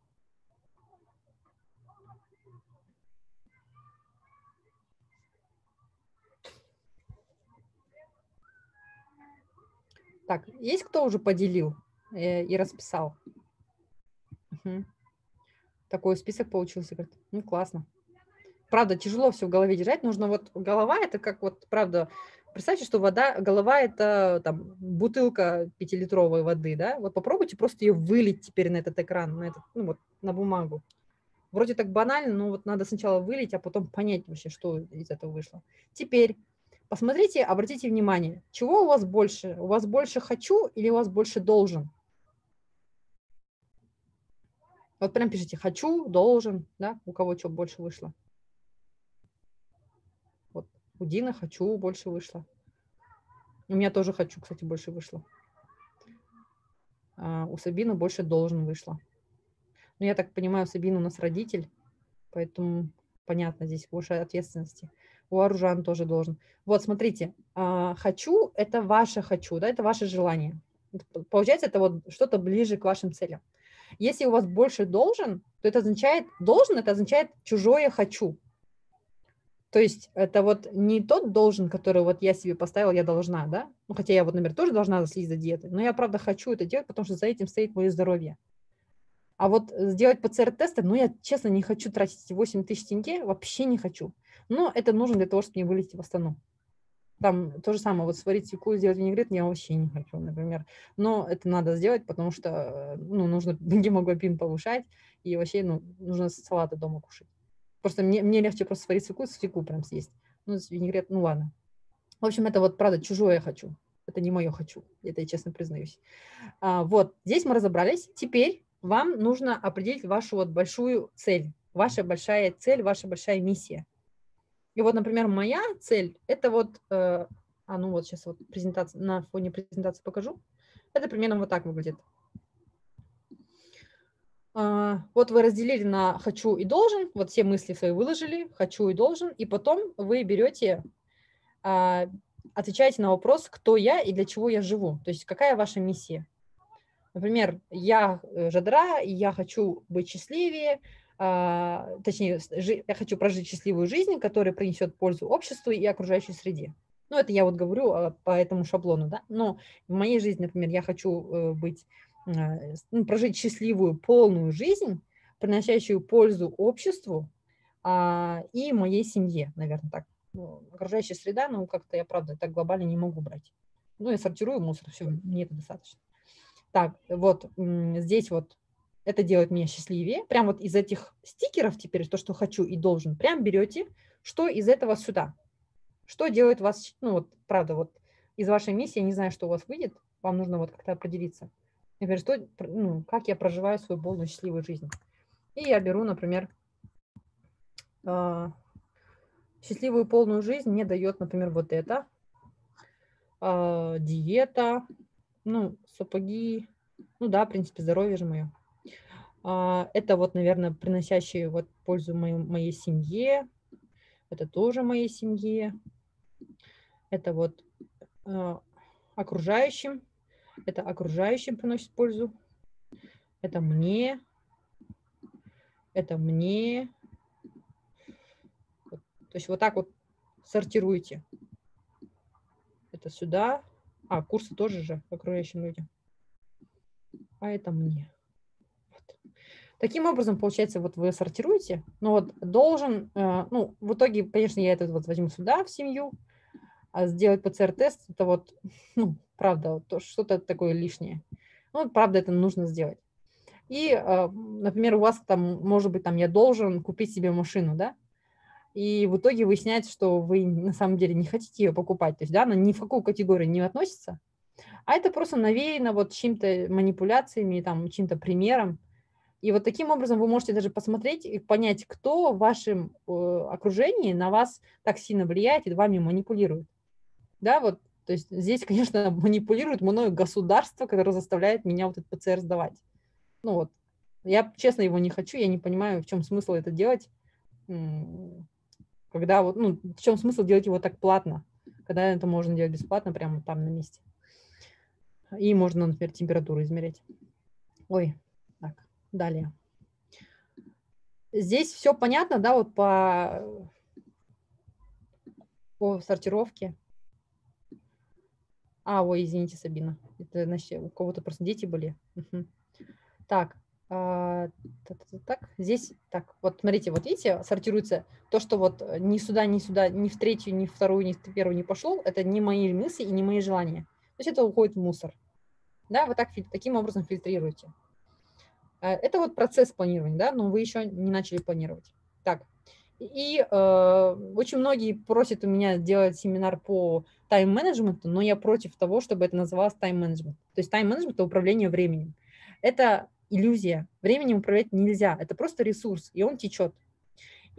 A: Так, есть кто уже поделил э, и расписал? Угу. Такой список получился. Говорит, ну, классно. Правда, тяжело все в голове держать. Нужно вот голова, это как вот, правда, представьте, что вода, голова это там бутылка пятилитровой воды, да? Вот попробуйте просто ее вылить теперь на этот экран, на этот, ну вот, на бумагу. Вроде так банально, но вот надо сначала вылить, а потом понять вообще, что из этого вышло. Теперь посмотрите, обратите внимание, чего у вас больше? У вас больше хочу или у вас больше должен? Вот прям пишите хочу, должен, да, у кого что больше вышло. Вот. У Дины хочу больше вышло. У меня тоже хочу, кстати, больше вышло. А у Сабины больше должен вышло. Но я так понимаю, Сабина у нас родитель, поэтому понятно, здесь больше ответственности. У Аружан тоже должен. Вот, смотрите, хочу – это ваше хочу, да, это ваше желание. Получается, это вот что-то ближе к вашим целям. Если у вас больше должен, то это означает, должен, это означает чужое хочу. То есть это вот не тот должен, который вот я себе поставила, я должна, да? Ну, хотя я вот, например, тоже должна следить за диетой, но я, правда, хочу это делать, потому что за этим стоит мое здоровье. А вот сделать ПЦР-тесты, ну, я, честно, не хочу тратить восемь тысяч тенге, вообще не хочу. Но это нужно для того, чтобы не вылезти в Астану. Там то же самое, вот сварить свеклу, сделать винегрет я вообще не хочу, например. Но это надо сделать, потому что, ну, нужно гемоглобин повышать, и вообще, ну, нужно салаты дома кушать. Просто мне, мне легче просто сварить свеклу, свеклу прям съесть. Ну, винегрет, ну, ладно. В общем, это вот, правда, чужое хочу. Это не мое хочу, это я честно признаюсь. А, вот, здесь мы разобрались. Теперь вам нужно определить вашу вот большую цель. Ваша большая цель, ваша большая миссия. И вот, например, моя цель, это вот, э, а ну вот сейчас вот презентация, на фоне презентации покажу. Это примерно вот так выглядит. А, вот вы разделили на хочу и должен, вот все мысли свои выложили, хочу и должен, и потом вы берете, а, отвечаете на вопрос, кто я и для чего я живу, то есть какая ваша миссия. Например, я Жадра, и я хочу быть счастливее, а, точнее, жи, я хочу прожить счастливую жизнь, которая принесет пользу обществу и окружающей среде. Ну, это я вот говорю а, по этому шаблону, да, но в моей жизни, например, я хочу э, быть, э, ну, прожить счастливую, полную жизнь, приносящую пользу обществу а, и моей семье, наверное, так. Ну, окружающая среда, ну, как-то я, правда, так глобально не могу брать. Ну, я сортирую мусор, все, мне это достаточно. Так, вот здесь вот это делает меня счастливее. Прям вот из этих стикеров теперь, то, что хочу и должен, прям берете, что из этого сюда. Что делает вас, ну вот, правда, вот из вашей миссии, я не знаю, что у вас выйдет, вам нужно вот как-то определиться. Например, что, ну, как я проживаю свою полную счастливую жизнь. И я беру, например, счастливую полную жизнь мне дает, например, вот это. Диета, ну, сапоги, ну да, в принципе, здоровье же мое. Это вот, наверное, приносящие вот пользу моей, моей семье. Это тоже моей семье. Это вот э, окружающим. Это окружающим приносит пользу. Это мне. Это мне. Вот. То есть вот так вот сортируйте. Это сюда. А, курсы тоже же окружающим людям. А это мне. Таким образом, получается, вот вы сортируете, но вот должен, э, ну, в итоге, конечно, я это вот возьму сюда, в семью, а сделать ПЦР-тест, это вот, ну, правда, вот, что-то такое лишнее. Ну, правда, это нужно сделать. И, э, например, у вас там, может быть, там, я должен купить себе машину, да, и в итоге выясняется, что вы на самом деле не хотите ее покупать, то есть, да, она ни в какую категорию не относится, а это просто навеяно вот чьим-то манипуляциями, там, чьим-то примером. И вот таким образом вы можете даже посмотреть и понять, кто в вашем э, окружении на вас так сильно влияет и вами манипулирует. Да, вот, то есть здесь, конечно, манипулирует мною государство, которое заставляет меня вот этот ПЦР сдавать. Ну вот, я, честно, его не хочу, я не понимаю, в чем смысл это делать, когда вот, ну, в чем смысл делать его так платно, когда это можно делать бесплатно прямо там на месте. И можно, например, температуру измерять. Ой, так. Далее. Здесь все понятно, да, вот по, по сортировке. А, ой, извините, Сабина. Это, значит, у кого-то просто дети были. Угу. Так, а, так, здесь, так, вот смотрите, вот видите, сортируется то, что вот ни сюда, ни сюда, ни в третью, ни в вторую, ни в первую не пошло, это не мои мысли и не мои желания. То есть это уходит в мусор. Да, вы так, таким образом фильтрируете. Это вот процесс планирования, да, но вы еще не начали планировать. Так, и э, очень многие просят у меня делать семинар по тайм-менеджменту, но я против того, чтобы это называлось тайм-менеджмент. То есть тайм-менеджмент – это управление временем. Это иллюзия. Временем управлять нельзя, это просто ресурс, и он течет.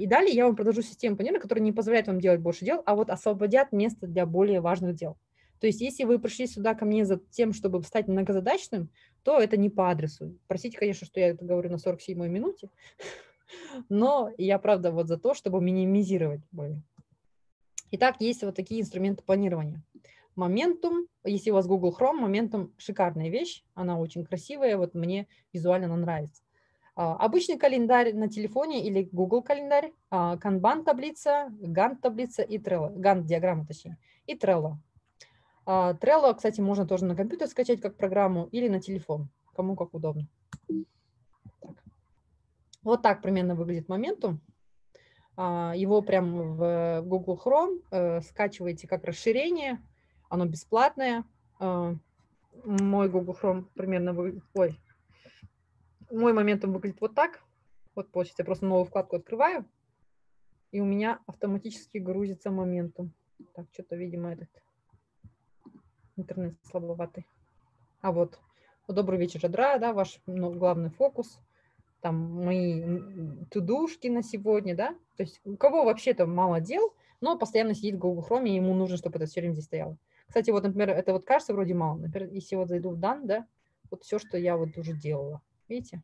A: И далее я вам предложу систему планирования, которая не позволяет вам делать больше дел, а вот освободят место для более важных дел. То есть если вы пришли сюда ко мне за тем, чтобы стать многозадачным, то это не по адресу. Простите, конечно, что я это говорю на сорок седьмой минуте, но я, правда, вот за то, чтобы минимизировать боли. Итак, есть вот такие инструменты планирования. Momentum, если у вас Google Chrome, Momentum шикарная вещь, она очень красивая, вот мне визуально она нравится. Обычный календарь на телефоне или Google календарь, Kanban таблица, Gantt таблица и Trello, Gantt диаграмма точнее, и Trello. Trello, кстати, можно тоже на компьютер скачать как программу или на телефон, кому как удобно. Так. Вот так примерно выглядит Momentum. Его прям в Google Chrome скачиваете как расширение, оно бесплатное. Мой Google Chrome примерно выглядит, ой, мой Momentum выглядит вот так. Вот получается, я просто новую вкладку открываю, и у меня автоматически грузится Momentum. Так, что-то, видимо, этот интернет слабоватый. А вот, добрый вечер, Жадра, да, ваш ну, главный фокус. Там мои тудушки на сегодня, да. То есть у кого вообще-то мало дел, но постоянно сидит в Google Chrome, и ему нужно, чтобы это все время здесь стояло. Кстати, вот, например, это вот кажется вроде мало. Например, если вот зайду в Done, да, вот все, что я вот уже делала. Видите?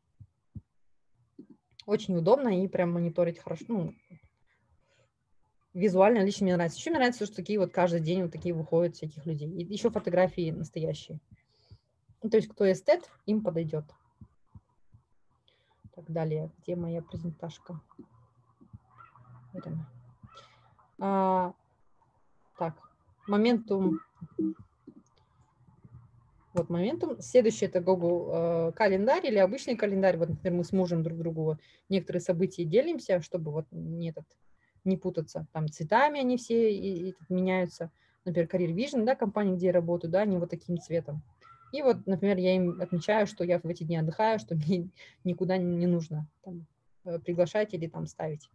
A: Очень удобно и прям мониторить хорошо. Ну, визуально лично мне нравится. Еще мне нравится, что такие вот каждый день вот такие выходят всяких людей. И еще фотографии настоящие. Ну, то есть кто эстет, им подойдет. Так, далее. Где моя презентажка? А, так, Momentum. Вот Momentum. Следующий это Google э, календарь или обычный календарь. Вот, например, мы с мужем друг другу некоторые события делимся, чтобы вот не, этот, не путаться. Там цветами они все и, и меняются. Например, Career Vision, да, компания, где я работаю, да, они вот таким цветом. И вот, например, я им отмечаю, что я в эти дни отдыхаю, что мне никуда не нужно там, приглашать или там ставить.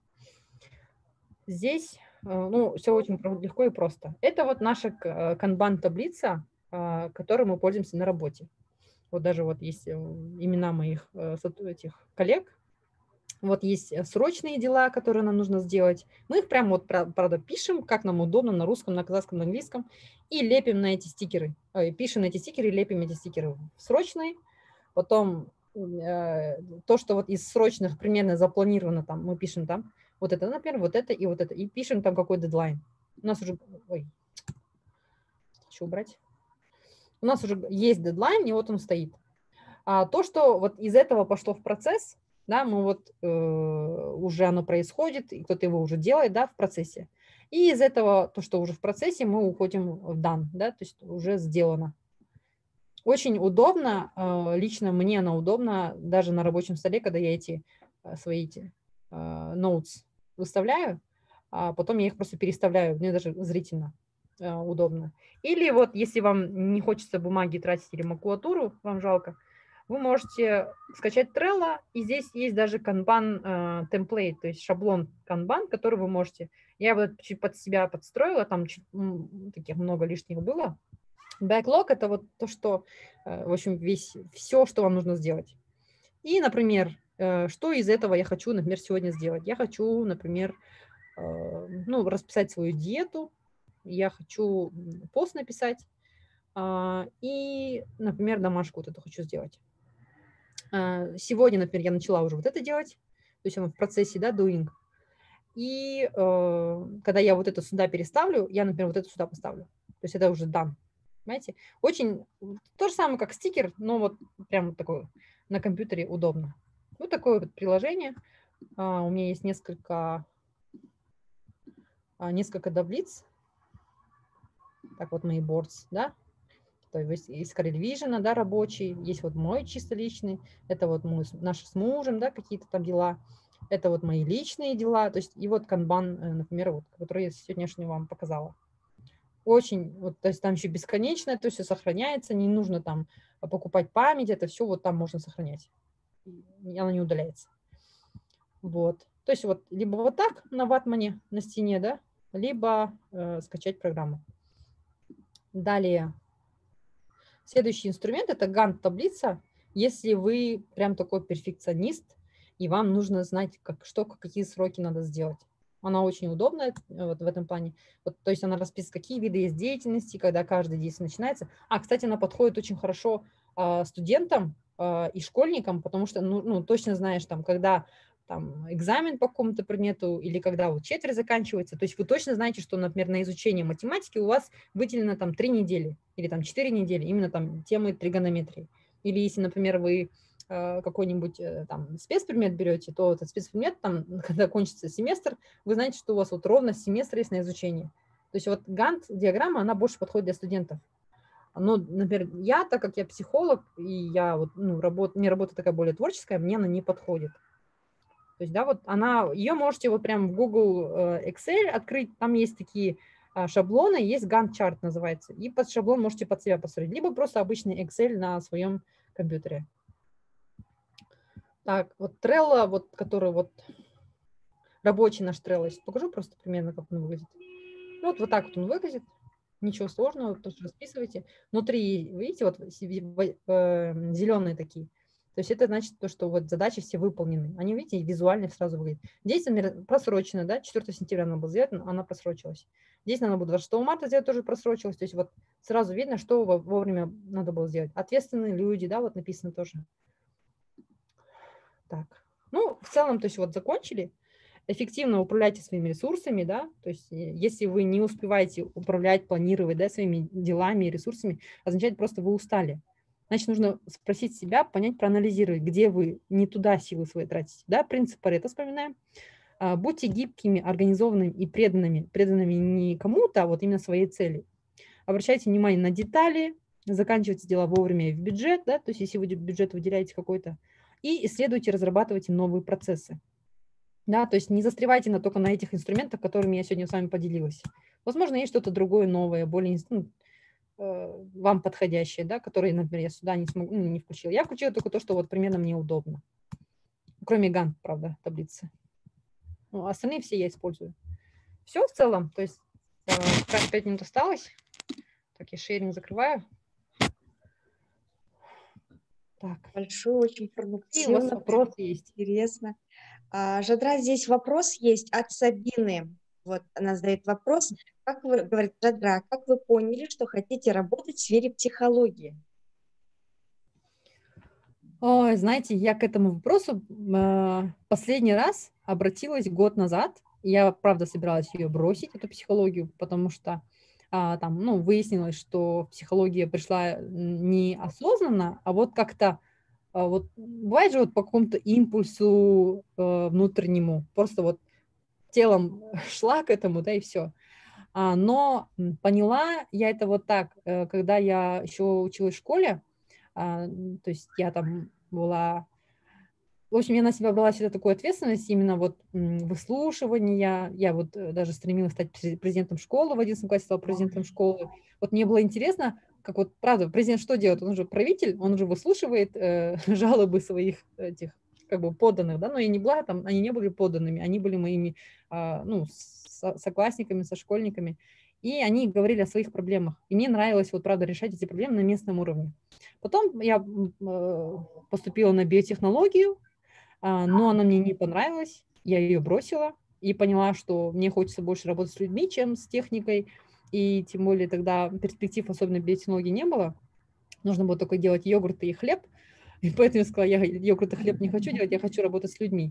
A: Здесь, ну, все очень легко и просто. Это вот наша канбан-таблица, которой мы пользуемся на работе. Вот даже вот есть имена моих этих коллег. Вот есть срочные дела, которые нам нужно сделать. Мы их прям вот, правда, пишем, как нам удобно на русском, на казахском, на английском, и лепим на эти стикеры. Пишем на эти стикеры, лепим эти стикеры в срочные. Потом то, что вот из срочных примерно запланировано, там мы пишем там, вот это, например, вот это и вот это. И пишем там какой дедлайн. У нас уже... Ой. Хочу убрать. У нас уже есть дедлайн, и вот он стоит. А то, что вот из этого пошло в процесс, да, мы вот э, уже оно происходит, и кто-то его уже делает, да, в процессе. И из этого, то, что уже в процессе, мы уходим в done, да, то есть уже сделано. Очень удобно, э, лично мне оно удобно, даже на рабочем столе, когда я эти э, свои эти, э, notes выставляю, а потом я их просто переставляю, мне даже зрительно э, удобно. Или вот если вам не хочется бумаги тратить или макулатуру, вам жалко, вы можете скачать Trello, и здесь есть даже Kanban темплейт, то есть шаблон Kanban, который вы можете. Я вот чуть под себя подстроила, там чуть, таких много лишних было. Backlog – это вот то, что, в общем, весь, все, что вам нужно сделать. И, например, что из этого я хочу, например, сегодня сделать? Я хочу, например, ну, расписать свою диету, я хочу пост написать, и, например, домашку вот эту хочу сделать. Сегодня, например, я начала уже вот это делать, то есть оно в процессе, да, doing. И э, когда я вот это сюда переставлю, я, например, вот это сюда поставлю. То есть это уже done. Понимаете? Очень то же самое, как стикер, но вот прям вот такое на компьютере удобно. Вот такое вот приложение. А, у меня есть несколько, а, несколько таблиц. Так вот мои boards, да. То есть из Career Vision, да, рабочий, есть вот мой чисто личный, это вот мой, наши с мужем, да, какие-то там дела, это вот мои личные дела, то есть и вот Kanban, например, вот, который я сегодняшний вам показала. Очень, вот, то есть там еще бесконечно, то есть все сохраняется, не нужно там покупать память, это все вот там можно сохранять, и оно не удаляется. Вот, то есть вот либо вот так на ватмане, на стене, да, либо э, скачать программу. Далее. Следующий инструмент – это Gantt-таблица. Если вы прям такой перфекционист, и вам нужно знать, как, что, какие сроки надо сделать. Она очень удобная вот в этом плане. Вот, то есть она расписывает, какие виды есть деятельности, когда каждое действие начинается. А, кстати, она подходит очень хорошо а, студентам а, и школьникам, потому что, ну, ну, точно знаешь, там, когда там, экзамен по какому-то предмету или когда вот четверть заканчивается. То есть вы точно знаете, что, например, на изучение математики у вас выделено там три недели или там четыре недели, именно там темы тригонометрии. Или если, например, вы какой-нибудь там спецпредмет берете, то этот спецпредмет, там, когда кончится семестр, вы знаете, что у вас вот ровно семестр есть на изучение. То есть вот Гант-диаграмма, она больше подходит для студентов. Но, например, я, так как я психолог, и я вот, ну, работ, мне работа такая более творческая, мне она не подходит. То есть, да, вот она, ее можете вот прям в Google Excel открыть, там есть такие шаблоны, есть Gantt-чарт называется, и под шаблон можете под себя построить, либо просто обычный Excel на своем компьютере. Так, вот Trello, вот, который вот рабочий наш Trello, я покажу просто примерно, как он выглядит. Ну, вот, вот так вот он выглядит, ничего сложного, просто расписывайте. Внутри, видите, вот зеленые такие. То есть это значит то, что вот задачи все выполнены. Они, видите, визуально сразу выглядят. Здесь, например, просрочено, да, четвёртого сентября надо было сделать, она просрочилась. Здесь надо было двадцать шестого марта сделать, тоже просрочилась. То есть вот сразу видно, что вовремя надо было сделать. Ответственные люди, да, вот написано тоже. Так, ну, в целом, то есть вот закончили. Эффективно управляйте своими ресурсами, да, то есть если вы не успеваете управлять, планировать, да, своими делами и ресурсами, означает просто вы устали. Значит, нужно спросить себя, понять, проанализировать, где вы не туда силы свои тратите, да, принцип Парето вспоминаем. Будьте гибкими, организованными и преданными, преданными не кому-то, а вот именно своей цели. Обращайте внимание на детали, заканчивайте дела вовремя в бюджет, да, то есть если вы бюджет выделяете какой-то, и исследуйте, разрабатывайте новые процессы. Да, то есть не застревайте на, только на этих инструментах, которыми я сегодня с вами поделилась. Возможно, есть что-то другое, новое, более ну, э, вам подходящее, да, которое, например, я сюда не, смогу, ну, не включила. Я включила только то, что вот примерно мне удобно. Кроме Gantt, правда, таблицы. Ну, остальные все я использую. Все в целом. То есть э, как пять минут осталось. Так, я шеринг закрываю. Так.
C: Большое, очень информативно.
A: И у вас вопросы есть.
C: Интересно. А, Жадра, здесь вопрос есть от Сабины. Вот она задает вопрос. Как вы, говорит Жадра, как вы поняли, что хотите работать в сфере психологии?
A: Ой, знаете, я к этому вопросу э, последний раз обратилась год назад. Я, правда, собиралась ее бросить, эту психологию, потому что а, там, ну, выяснилось, что психология пришла неосознанно, а вот как-то, а, вот бывает же вот по какому-то импульсу э, внутреннему, просто вот телом шла к этому, да, и все. А, но поняла я это вот так, э, когда я еще училась в школе, а, то есть я там была... В общем, я на себя брала всегда такую ответственность, именно вот выслушивания. Я вот даже стремилась стать президентом школы, в одиннадцатом классе стала президентом школы. Вот мне было интересно, как вот, правда, президент что делает? Он же правитель, он же выслушивает э, жалобы своих этих как бы подданных, да, но я не была там, они не были подданными, они были моими, э, ну, со, соклассниками, со школьниками, и они говорили о своих проблемах. И мне нравилось, вот, правда, решать эти проблемы на местном уровне. Потом я э, поступила на биотехнологию, но она мне не понравилась, я ее бросила и поняла, что мне хочется больше работать с людьми, чем с техникой, и тем более тогда перспектив, особенно биотехнологии, не было. Нужно было только делать йогурты и хлеб, и поэтому я сказала, я йогурт и хлеб не хочу делать, я хочу работать с людьми.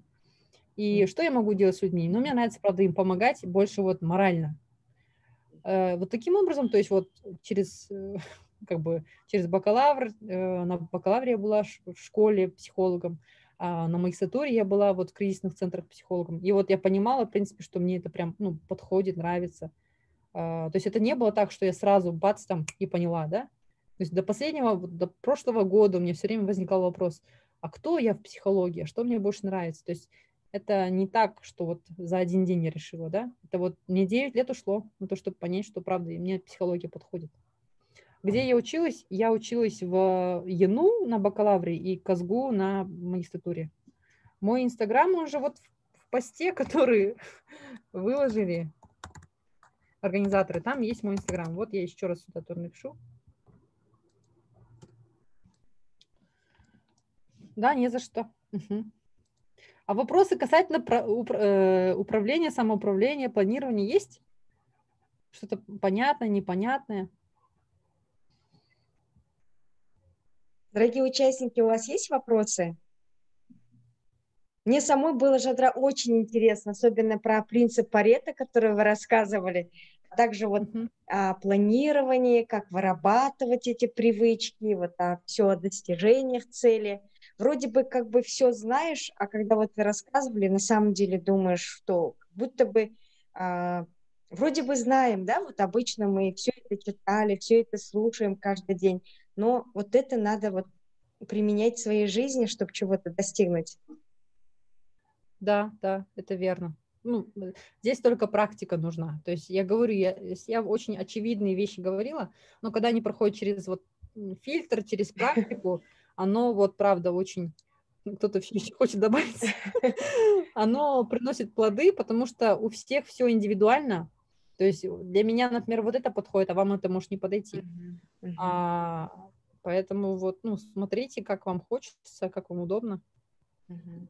A: И что я могу делать с людьми? Ну, мне нравится, правда, им помогать больше вот морально. Вот таким образом, то есть вот через, как бы, через бакалавр, на бакалавре я была в школе психологом, а на магистратуре я была вот в кризисных центрах психологом. И вот я понимала, в принципе, что мне это прям, ну, подходит, нравится. То есть это не было так, что я сразу бац там и поняла, да? То есть до последнего, до прошлого года у меня все время возникал вопрос, а кто я в психологии, а что мне больше нравится? То есть это не так, что вот за один день я решила, да? Это вот мне девять лет ушло на то, чтобы понять, что правда, и мне психология подходит. Где я училась? Я училась в ЕНУ на бакалавре и КАЗГУ на магистратуре. Мой инстаграм, он же вот в посте, который выложили организаторы, там есть мой инстаграм. Вот я еще раз сюда тоже напишу. Да, не за что. Угу. А вопросы касательно про- упра- э, управления, самоуправления, планирования есть? Что-то понятное, непонятное?
C: Дорогие участники, у вас есть вопросы? Мне самой было, Жадра, очень интересно, особенно про принцип Парето, который вы рассказывали, а также вот
A: Мгм.
C: о планировании, как вырабатывать эти привычки, вот о все о достижениях цели. Вроде бы как бы все знаешь, а когда вот вы рассказывали, на самом деле думаешь, что как будто бы а, вроде бы знаем, да, вот обычно мы все это читали, все это слушаем каждый день, но вот это надо вот применять в своей жизни, чтобы чего-то достигнуть.
A: Да, да, это верно. Ну, э, здесь только практика нужна. То есть я говорю, я, если я очень очевидные вещи говорила, но когда они проходят через вот м, фильтр, через практику, оно вот правда очень, ну, кто-то еще хочет добавить, оно приносит плоды, потому что у всех все индивидуально. То есть для меня, например, вот это подходит, а вам это может не подойти.
C: Мгм, мгм,
A: А, поэтому вот, ну, смотрите, как вам хочется, как вам удобно.
C: мгм.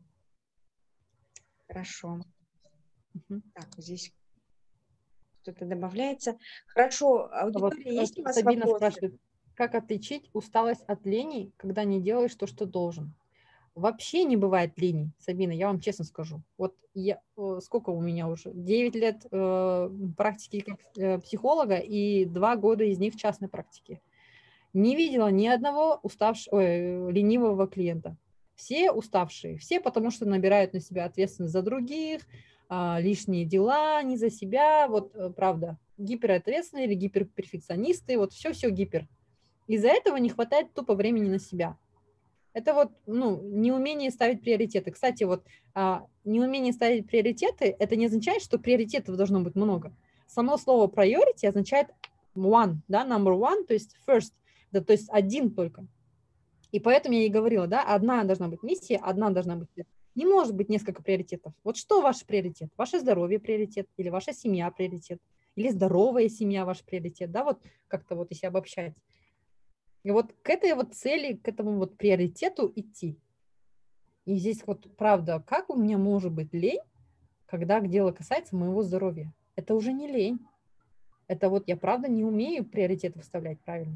C: Хорошо.
A: Мгм.
C: Так, здесь кто-то добавляется. Хорошо,
A: А вот
C: аудитория,
A: э,
C: есть у вас
A: Сабина
C: вопросы?
A: спрашивает, как отличить усталость от лени, когда не делаешь то, что должен? Вообще не бывает лени, Сабина, я вам честно скажу. Вот я, э, сколько у меня уже? девять лет э, практики как э, психолога и два года из них частной практики. Не видела ни одного уставшего, ой, ленивого клиента. Все уставшие, все потому что набирают на себя ответственность за других, а, лишние дела, не за себя, вот э, правда, гиперответственные или гиперперфекционисты, вот все-все гипер. Из-за этого не хватает тупо времени на себя. Это вот, ну, неумение ставить приоритеты. Кстати, вот а, неумение ставить приоритеты, это не означает, что приоритетов должно быть много. Само слово priority означает one, да, number one, то есть first, да, то есть один только. И поэтому я и говорила, да, одна должна быть миссия, одна должна быть... Не может быть несколько приоритетов. Вот что ваш приоритет? Ваше здоровье приоритет, или ваша семья приоритет, или здоровая семья ваш приоритет, да, вот как-то вот если обобщать. И вот к этой вот цели, к этому вот приоритету идти. И здесь вот правда, как у меня может быть лень, когда дело касается моего здоровья? Это уже не лень. Это вот я правда не умею приоритеты вставлять правильно.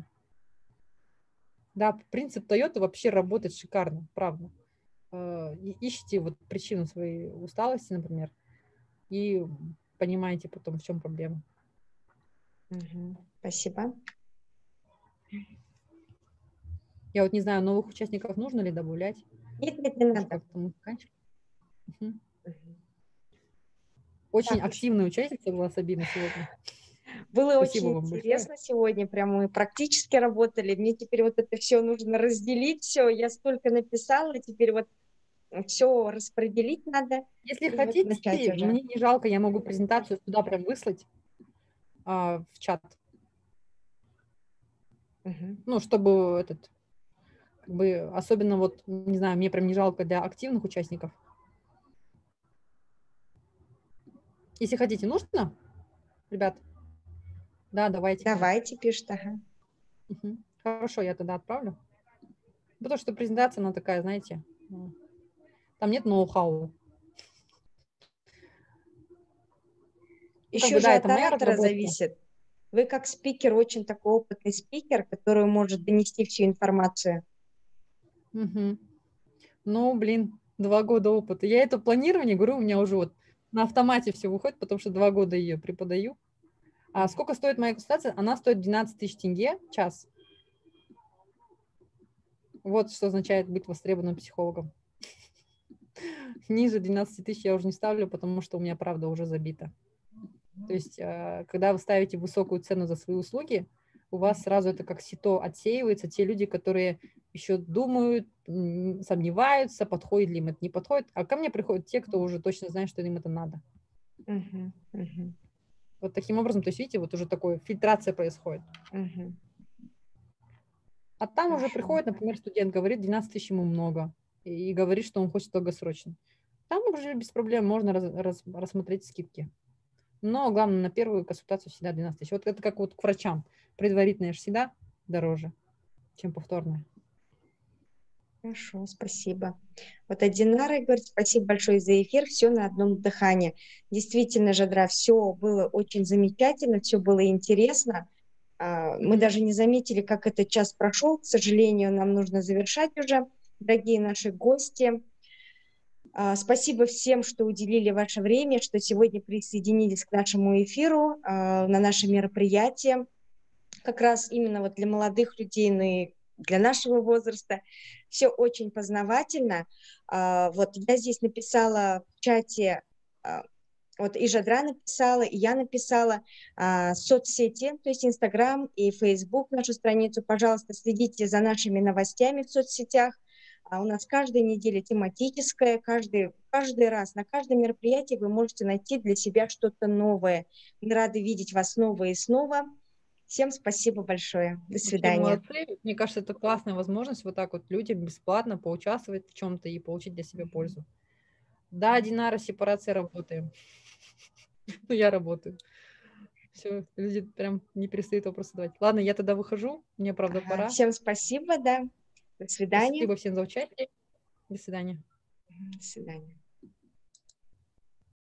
A: Да, принцип Toyota вообще работает шикарно, правда. Э, и- Ищите вот причину своей усталости, например, и понимаете потом, в чем проблема.
C: Мгм, спасибо.
A: Я вот не знаю, новых участников нужно ли добавлять?
C: Нет, нет, не
A: Может,
C: надо.
A: как-то мы заканчиваем? Мгм.
C: Мгм.
A: Очень
C: Так, ну что,
A: активная участница была Сабина сегодня.
C: было
A: Спасибо
C: очень
A: вам большое.
C: интересно сегодня, прям мы практически работали. Мне теперь вот это все нужно разделить, все, я столько написала, теперь вот все распределить надо
A: Если
C: и вот начать
A: хотите,
C: уже.
A: мне не жалко, я могу презентацию туда прям выслать а, в чат.
C: Мгм.
A: Ну, чтобы этот, как бы, особенно вот, не знаю, мне прям не жалко для активных участников. Если хотите, нужно, ребят? Да, давайте.
C: Давайте, пишет, ага.
A: Мгм. Хорошо, я тогда отправлю. Потому что презентация, она такая, знаете, ну, там нет ноу-хау. Ну, как
C: Еще
A: бы,
C: же
A: да,
C: от
A: это моя
C: оратора
A: разработка.
C: зависит. Вы как спикер очень такой опытный спикер, который может донести всю информацию.
A: Мгм. Ну, блин, два года опыта. Я это планирование, говорю, у меня уже вот на автомате все выходит, потому что два года ее преподаю. А сколько стоит моя консультация? Она стоит двенадцать тысяч тенге в час. Вот что означает быть востребованным психологом. Ниже двенадцати тысяч я уже не ставлю, потому что у меня, правда, уже забито. То есть, э, когда вы ставите высокую цену за свои услуги, у вас сразу это как сито отсеивается. Те люди, которые еще думают, м, сомневаются, подходит ли им это, не подходит. А ко мне приходят те, кто уже точно знает, что им это надо.
C: Мгм, мгм,
A: Вот таким образом, то есть, видите, вот уже такая фильтрация происходит.
C: мгм.
A: А там уже
C: Хорошо.
A: приходит, например, студент, говорит, двенадцать тысяч ему много, и говорит, что он хочет долгосрочно. Там уже без проблем можно раз- раз- рассмотреть скидки. Но главное, на первую консультацию всегда двенадцать тысяч. Вот это как вот к врачам. Предварительная же всегда дороже, чем повторная.
C: Хорошо, спасибо. Вот Адинара говорит, спасибо большое за эфир, все на одном дыхании. Действительно, Жадра, все было очень замечательно, все было интересно. А, Мы
A: Мгм.
C: даже не заметили, как этот час прошел. К сожалению, нам нужно завершать уже, дорогие наши гости. А, Спасибо всем, что уделили ваше время, что сегодня присоединились к нашему эфиру, а, на наше мероприятие. Как раз именно вот для молодых людей, ну и для нашего возраста. Все очень познавательно. А, Вот я здесь написала в чате, а, вот и Жадра написала, и я написала, а, соцсети, то есть Инстаграм и Фейсбук, нашу страницу. Пожалуйста, следите за нашими новостями в соцсетях. А У нас каждая неделя тематическая, каждый, каждый раз, на каждом мероприятии вы можете найти для себя что-то новое. Мы рады видеть вас снова и снова. Всем спасибо большое. До
A: Вообще
C: свидания.
A: молодцы. Мне кажется, это классная возможность вот так вот людям бесплатно поучаствовать в чем-то и получить для себя пользу. Да, Динара, сепарация, работаем. Ну, я работаю. Все, люди прям не перестают вопросы задавать. Ладно, я тогда выхожу. Мне, правда,
C: Ага,
A: пора.
C: Всем спасибо, да. До свидания.
A: Спасибо всем за участие. До свидания.
C: До свидания.